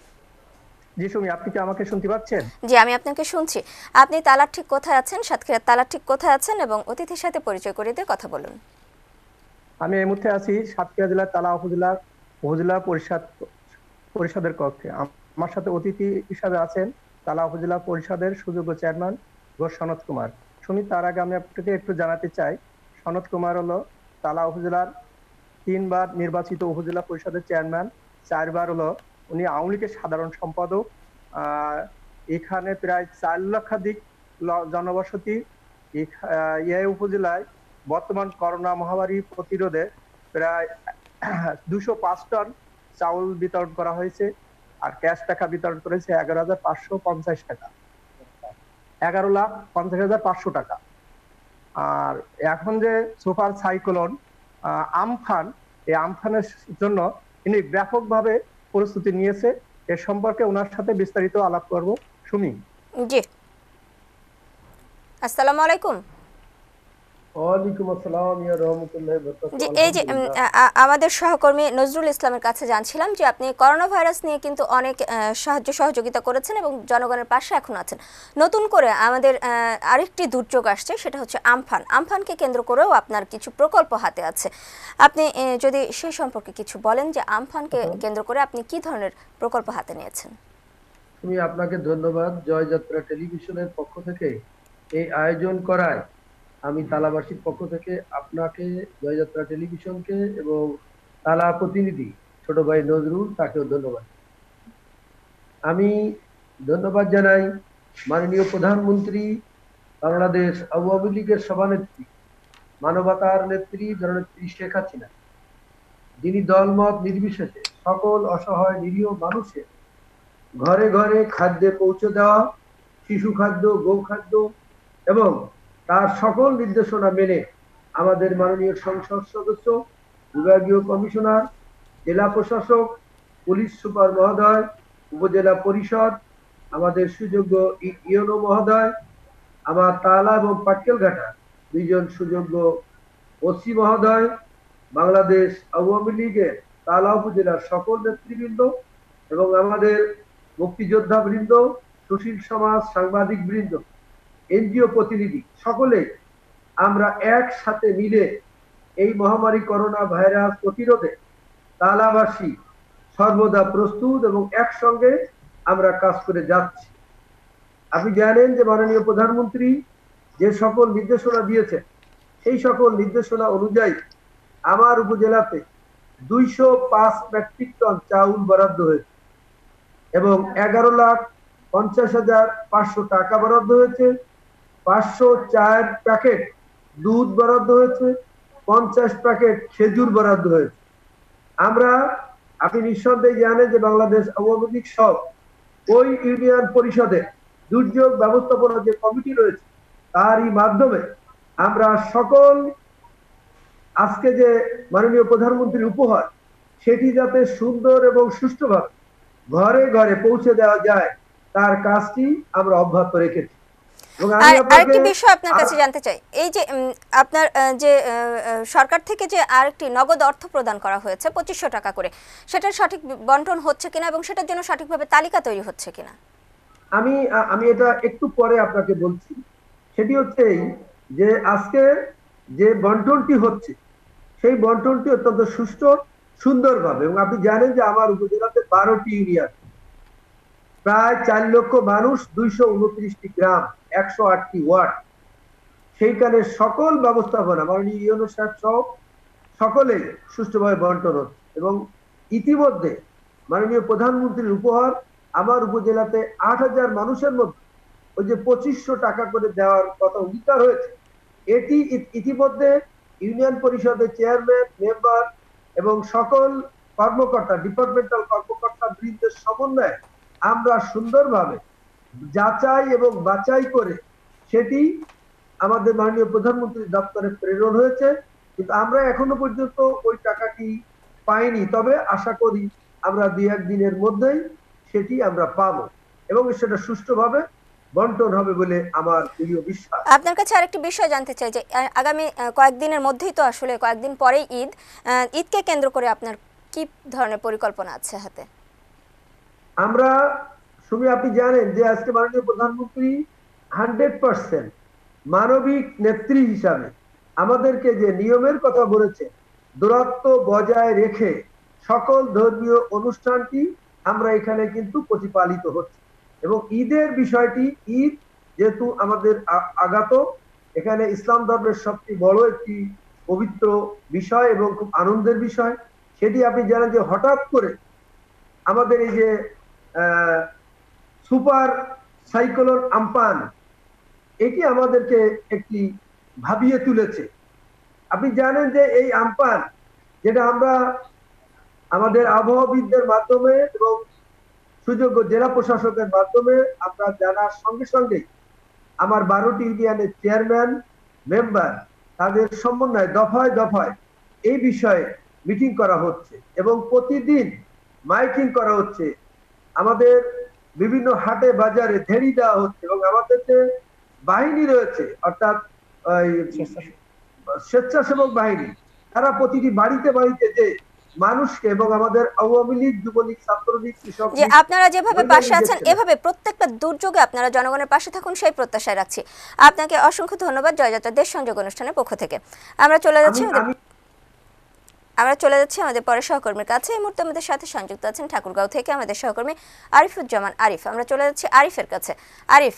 জি সুমি, আপনি কি আমাকে শুনতে পাচ্ছেন? জি, আমি আপনাকে শুনছি। আপনি তালার ঠিক কোথায় আছেন, সাতক্ষীরার তালার ঠিক কোথায় আছেন এবং অতিথির সাথে পরিচয় করিয়ে দিয়ে কথা বলুন। আমি এই মুহূর্তে আছি সাতক্ষীরা জেলার তালা উপজেলার উপজেলা পরিষদ পরিষদের কক্ষে। আমার সাথে অতিথি হিসাবে আছেন তালা উপজেলা পরিষদের সুযোগ্য চেয়ারম্যান ঘোষ সনৎ কুমার। সুমি, তার আগে আমি আপনাকে একটু জানাতে চাই, সনৎ কুমার হলো তালা উপজেলার তিনবার নির্বাচিত উপজেলা পরিষদের চেয়ারম্যান, চারবার হলো উনি আওয়ামী লীগের সাধারণ সম্পাদক। আহ এখানে প্রায় চার লক্ষাধিক জনবসতি। এই উপজেলায় বর্তমান করোনা মহামারী প্রতিরোধে প্রায় দুশো পাঁচ টন চাউল বিতরণ করা হয়েছে, আর ক্যাশ টাকা বিতরণ করেছে এগারো হাজার পাঁচশো পঞ্চাশ টাকা এগারো লাখ পঞ্চাশ হাজার পাঁচশো টাকা। আর এখন যে সুপার সাইক্লোন আমফান, এই আমফানের জন্য ইনি ব্যাপকভাবে প্রস্তুতি নিয়েছে। এর সম্পর্কে ওনার সাথে বিস্তারিত আলাপ করব। সুমি। জি, আসসালামু আলাইকুম। ওয়ালাইকুম আসসালাম ইয়া রাহমাতুল্লাহি ওয়া বারাকাতুহু। জি, এই যে আমাদের সহকর্মী নজরুল ইসলামের কাছে জানছিলাম যে আপনি করোনা ভাইরাস নিয়ে কিন্তু অনেক সাহায্য সহযোগিতা করেছেন এবং জনগণের পাশে এখন আছেন। নতুন করে আমাদের আরেকটি দুর্যোগ আসছে, সেটা হচ্ছে আমফান। আমফানকে কেন্দ্র করেও আপনার কিছু প্রকল্প হাতে আছে। আপনি যদি সেই সম্পর্কে কিছু বলেন যে আমফানকে কেন্দ্র করে আপনি কি ধরনের প্রকল্প হাতে নিয়েছেন। তুমি আপনাকে ধন্যবাদ জয়যাত্রা টেলিভিশনের পক্ষ থেকে এই আয়োজন করায়। আমি তালাবাসীর পক্ষ থেকে আপনাকে, জয়যাত্রা টেলিভিশনকে এবং তালা প্রতিনিধি ছোট ভাই নজরুল, তাকেও ধন্যবাদ। আমি ধন্যবাদ জানাই মাননীয় প্রধানমন্ত্রী, বাংলাদেশ আওয়ামী লীগের সভানেত্রী, মানবতার নেত্রী জননেত্রী শেখ হাসিনা, যিনি দলমত নির্বিশেষে সকল অসহায় নিরীহ মানুষের ঘরে ঘরে খাদ্যে পৌঁছে দেওয়া, শিশু খাদ্য, গো খাদ্য এবং তার সকল নির্দেশনা মেনে আমাদের মাননীয় সংসদ সদস্য, বিভাগীয় কমিশনার, জেলা প্রশাসক, পুলিশ সুপার মহোদয়, উপজেলা পরিষদ, আমাদের সুযোগ্য ইউনো মহোদয়, আমার তালা এবং পাটকেলঘাটা দুইজন সুযোগ্য ওসি মহোদয়, বাংলাদেশ আওয়ামী লীগের তালা উপজেলার সকল নেতৃবৃন্দ এবং আমাদের মুক্তিযোদ্ধা বৃন্দ, সুশীল সমাজ, সাংবাদিক বৃন্দ, এনজিও প্রতিনিধি, সকলে আমরা একসাথে মিলে এই মহামারী করোনা ভাইরাস প্রতিরোধে তালাবাসী সর্বদা প্রস্তুত এবং একসঙ্গে আমরা কাজ করে যাচ্ছি। আপনি জানেন যে মাননীয় প্রধানমন্ত্রী যে সকল নির্দেশনা দিয়েছেন সেই সকল নির্দেশনা অনুযায়ী আমার উপজেলাতে দুইশো পাঁচ মেট্রিক টন চাউল বরাদ্দ হয়েছে এবং এগারো লাখ পঞ্চাশ হাজার পাঁচশো টাকা বরাদ্দ হয়েছে, পাঁচশো চার প্যাকেট দুধ বরাদ্দ হয়েছে, পঞ্চাশ প্যাকেট খেজুর বরাদ্দ হয়েছে। আমরা, আপনি নিঃসন্দেহে জানেন যে বাংলাদেশ আওয়ামী লীগ সব ওই ইউনিয়ন পরিষদে দুর্যোগ ব্যবস্থাপনা যে কমিটি রয়েছে তারই মাধ্যমে আমরা সকল আজকে যে মাননীয় প্রধানমন্ত্রীর উপহার সেটি যাতে সুন্দর এবং সুষ্ঠুভাবে ঘরে ঘরে পৌঁছে দেওয়া যায় তার কাজটি আমরা অব্যাহত রেখেছি। আর আরেকটি বিষয় আপনার কাছে জানতে চাই, এই যে আপনার যে সরকার থেকে যে আরেকটি নগদ অর্থ প্রদান করা হয়েছে পঁচিশশো টাকা করে, সেটার সঠিক বন্টন হচ্ছে কিনা এবং সেটার জন্য সঠিকভাবে তালিকা তৈরি হচ্ছে কিনা? আমি আমি এটা একটু পরে আপনাকে বলছি। সেটি হচ্ছে যে আজকে যে বন্টনটি হচ্ছে সেই বন্টনটি অত্যন্ত সুষ্ঠু সুন্দরভাবে, এবং আপনি জানেন যে আমার উপজেলাতে বারোটি ইউনিয়ন, প্রায় চার লক্ষ মানুষ, দুইশো উনত্রিশটি গ্রাম, একশো আটটি ওয়ার্ড, সেইখানে সকল ব্যবস্থাপনা মাননীয় ইউনো সাহেব সহ সকলে সুষ্ঠুভাবে বন্টন হচ্ছে এবং ইতিমধ্যে মাননীয় প্রধানমন্ত্রীর উপহার আমার উপজেলাতে আট হাজার মানুষের মধ্যে ওই যে পঁচিশশো টাকা করে দেওয়ার কথা অঙ্গীকার হয়েছে, এটি ইতিমধ্যে ইউনিয়ন পরিষদের চেয়ারম্যান, মেম্বার এবং সকল কর্মকর্তা, ডিপার্টমেন্টাল কর্মকর্তা বৃন্দের সমন্বয়ে আমরা সুন্দরভাবে যাচাই এবং বাছাই করে সেটি আমাদের মাননীয় প্রধানমন্ত্রীর দপ্তরে প্রেরণ হয়েছে, কিন্তু আমরা এখনো পর্যন্ত ওই টাকাটি পাইনি। তবে আশা করি আমরা দুই এক দিনের মধ্যেই সেটি আমরা পাবো এবং সেটা সুষ্ঠুভাবে বন্টন হবে বলে আমার দৃঢ় বিশ্বাস। আপনার কাছে আরেকটি বিষয় জানতে চাই যে আগামী কয়েকদিনের মধ্যেই তো আসলে কয়েকদিন পরেই ঈদ, ঈদকে কেন্দ্র করে আপনার কি ধরনের পরিকল্পনা আছে হাতে? আমরা সুমি, আপনি জানেন যে আজকে মাননীয় প্রধানমন্ত্রী হান্ড্রেড পার্সেন্ট মানবিক নেত্রী হিসাবে আমাদেরকে যে নিয়মের কথা বলেছে, দূরত্ব বজায় রেখে সকল ধর্মীয় অনুষ্ঠানটি আমরা এখানে কিন্তু প্রতিপালিত হচ্ছে এবং ঈদের বিষয়টি, ঈদ যেহেতু আমাদের আগাত, এখানে ইসলাম ধর্মের সবচেয়ে বড় একটি পবিত্র বিষয় এবং খুব আনন্দের বিষয়। সেটি আপনি জানেন যে হঠাৎ করে আমাদের এই যে সুপার সাইক্লোন আম্পান, এটি আমাদেরকে একটি ভাবিয়ে তুলেছে। আপনি জানেন যে এই আম্পান, যেটা আমরা আমাদের আবহাওয়াবিদদের মাধ্যমে এবং সুযোগ্য জেলা প্রশাসকের মাধ্যমে আমরা জানার সঙ্গে সঙ্গে আমার বারোটি ইউনিয়নের চেয়ারম্যান, মেম্বার, তাদের সমন্বয়ে দফায় দফায় এই বিষয়ে মিটিং করা হচ্ছে এবং প্রতিদিন মাইকিং করা হচ্ছে, আমাদের বিভিন্ন হাটে বাজারে ধেড়ি দেওয়া হচ্ছে এবং আমাদের যে বাহিনী রয়েছে অর্থাৎ স্বেচ্ছাসেবক বাহিনী, তারা প্রতিটি বাড়িতে বাড়িতে যে মানুষকে এবং আমাদের আওয়ামী লীগ, যুবলীগ, ছাত্রলীগ, কৃষক, যে আপনারা যেভাবে পাশে আছেন এভাবে প্রত্যেকটা দুর্যোগে আপনারা জনগণের পাশে থাকুন সেই প্রত্যাশায় রাখছি। আপনাকে অসংখ্য ধন্যবাদ জয়যাত্রা দেশ সংযোগ অনুষ্ঠানের পক্ষ থেকে। আমরা চলে যাচ্ছি আমরা চলে যাচ্ছি আমাদের পরে সহকর্মীর কাছে। এই মুহূর্তে আমাদের সাথে সংযুক্ত আছেন ঠাকুরগাঁও থেকে আমাদের সহকর্মী আরিফুজ্জামান আরিফ। আমরা চলে যাচ্ছি আরিফের কাছে। আরিফ,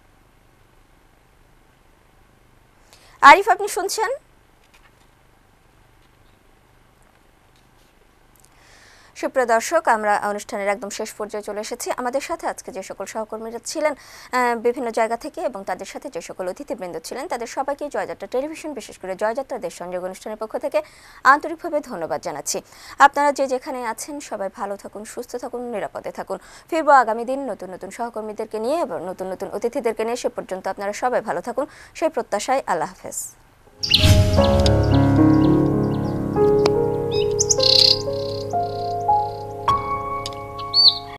আরিফ আপনি শুনছেন? সুপ্রিয় দর্শক, আমরা অনুষ্ঠানের একদম শেষ পর্যায়ে চলে এসেছি। আমাদের সাথে আজকে যে সকল সহকর্মীরা ছিলেন বিভিন্ন জায়গা থেকে এবং তাদের সাথে যে সকল অতিথিবৃন্দ ছিলেন, তাদের সবাইকে জয়যাত্রা টেলিভিশন, বিশেষ করে জয়যাত্রা দেশ সংযোগ অনুষ্ঠানের পক্ষ থেকে আন্তরিকভাবে ধন্যবাদ জানাচ্ছি। আপনারা যে যেখানে আছেন সবাই ভালো থাকুন, সুস্থ থাকুন, নিরাপদে থাকুন। ফিরবো আগামী দিন নতুন নতুন সহকর্মীদেরকে নিয়ে এবং নতুন নতুন অতিথিদেরকে নিয়ে। সে পর্যন্ত আপনারা সবাই ভালো থাকুন সেই প্রত্যাশায়। আল্লাহ হাফেজ।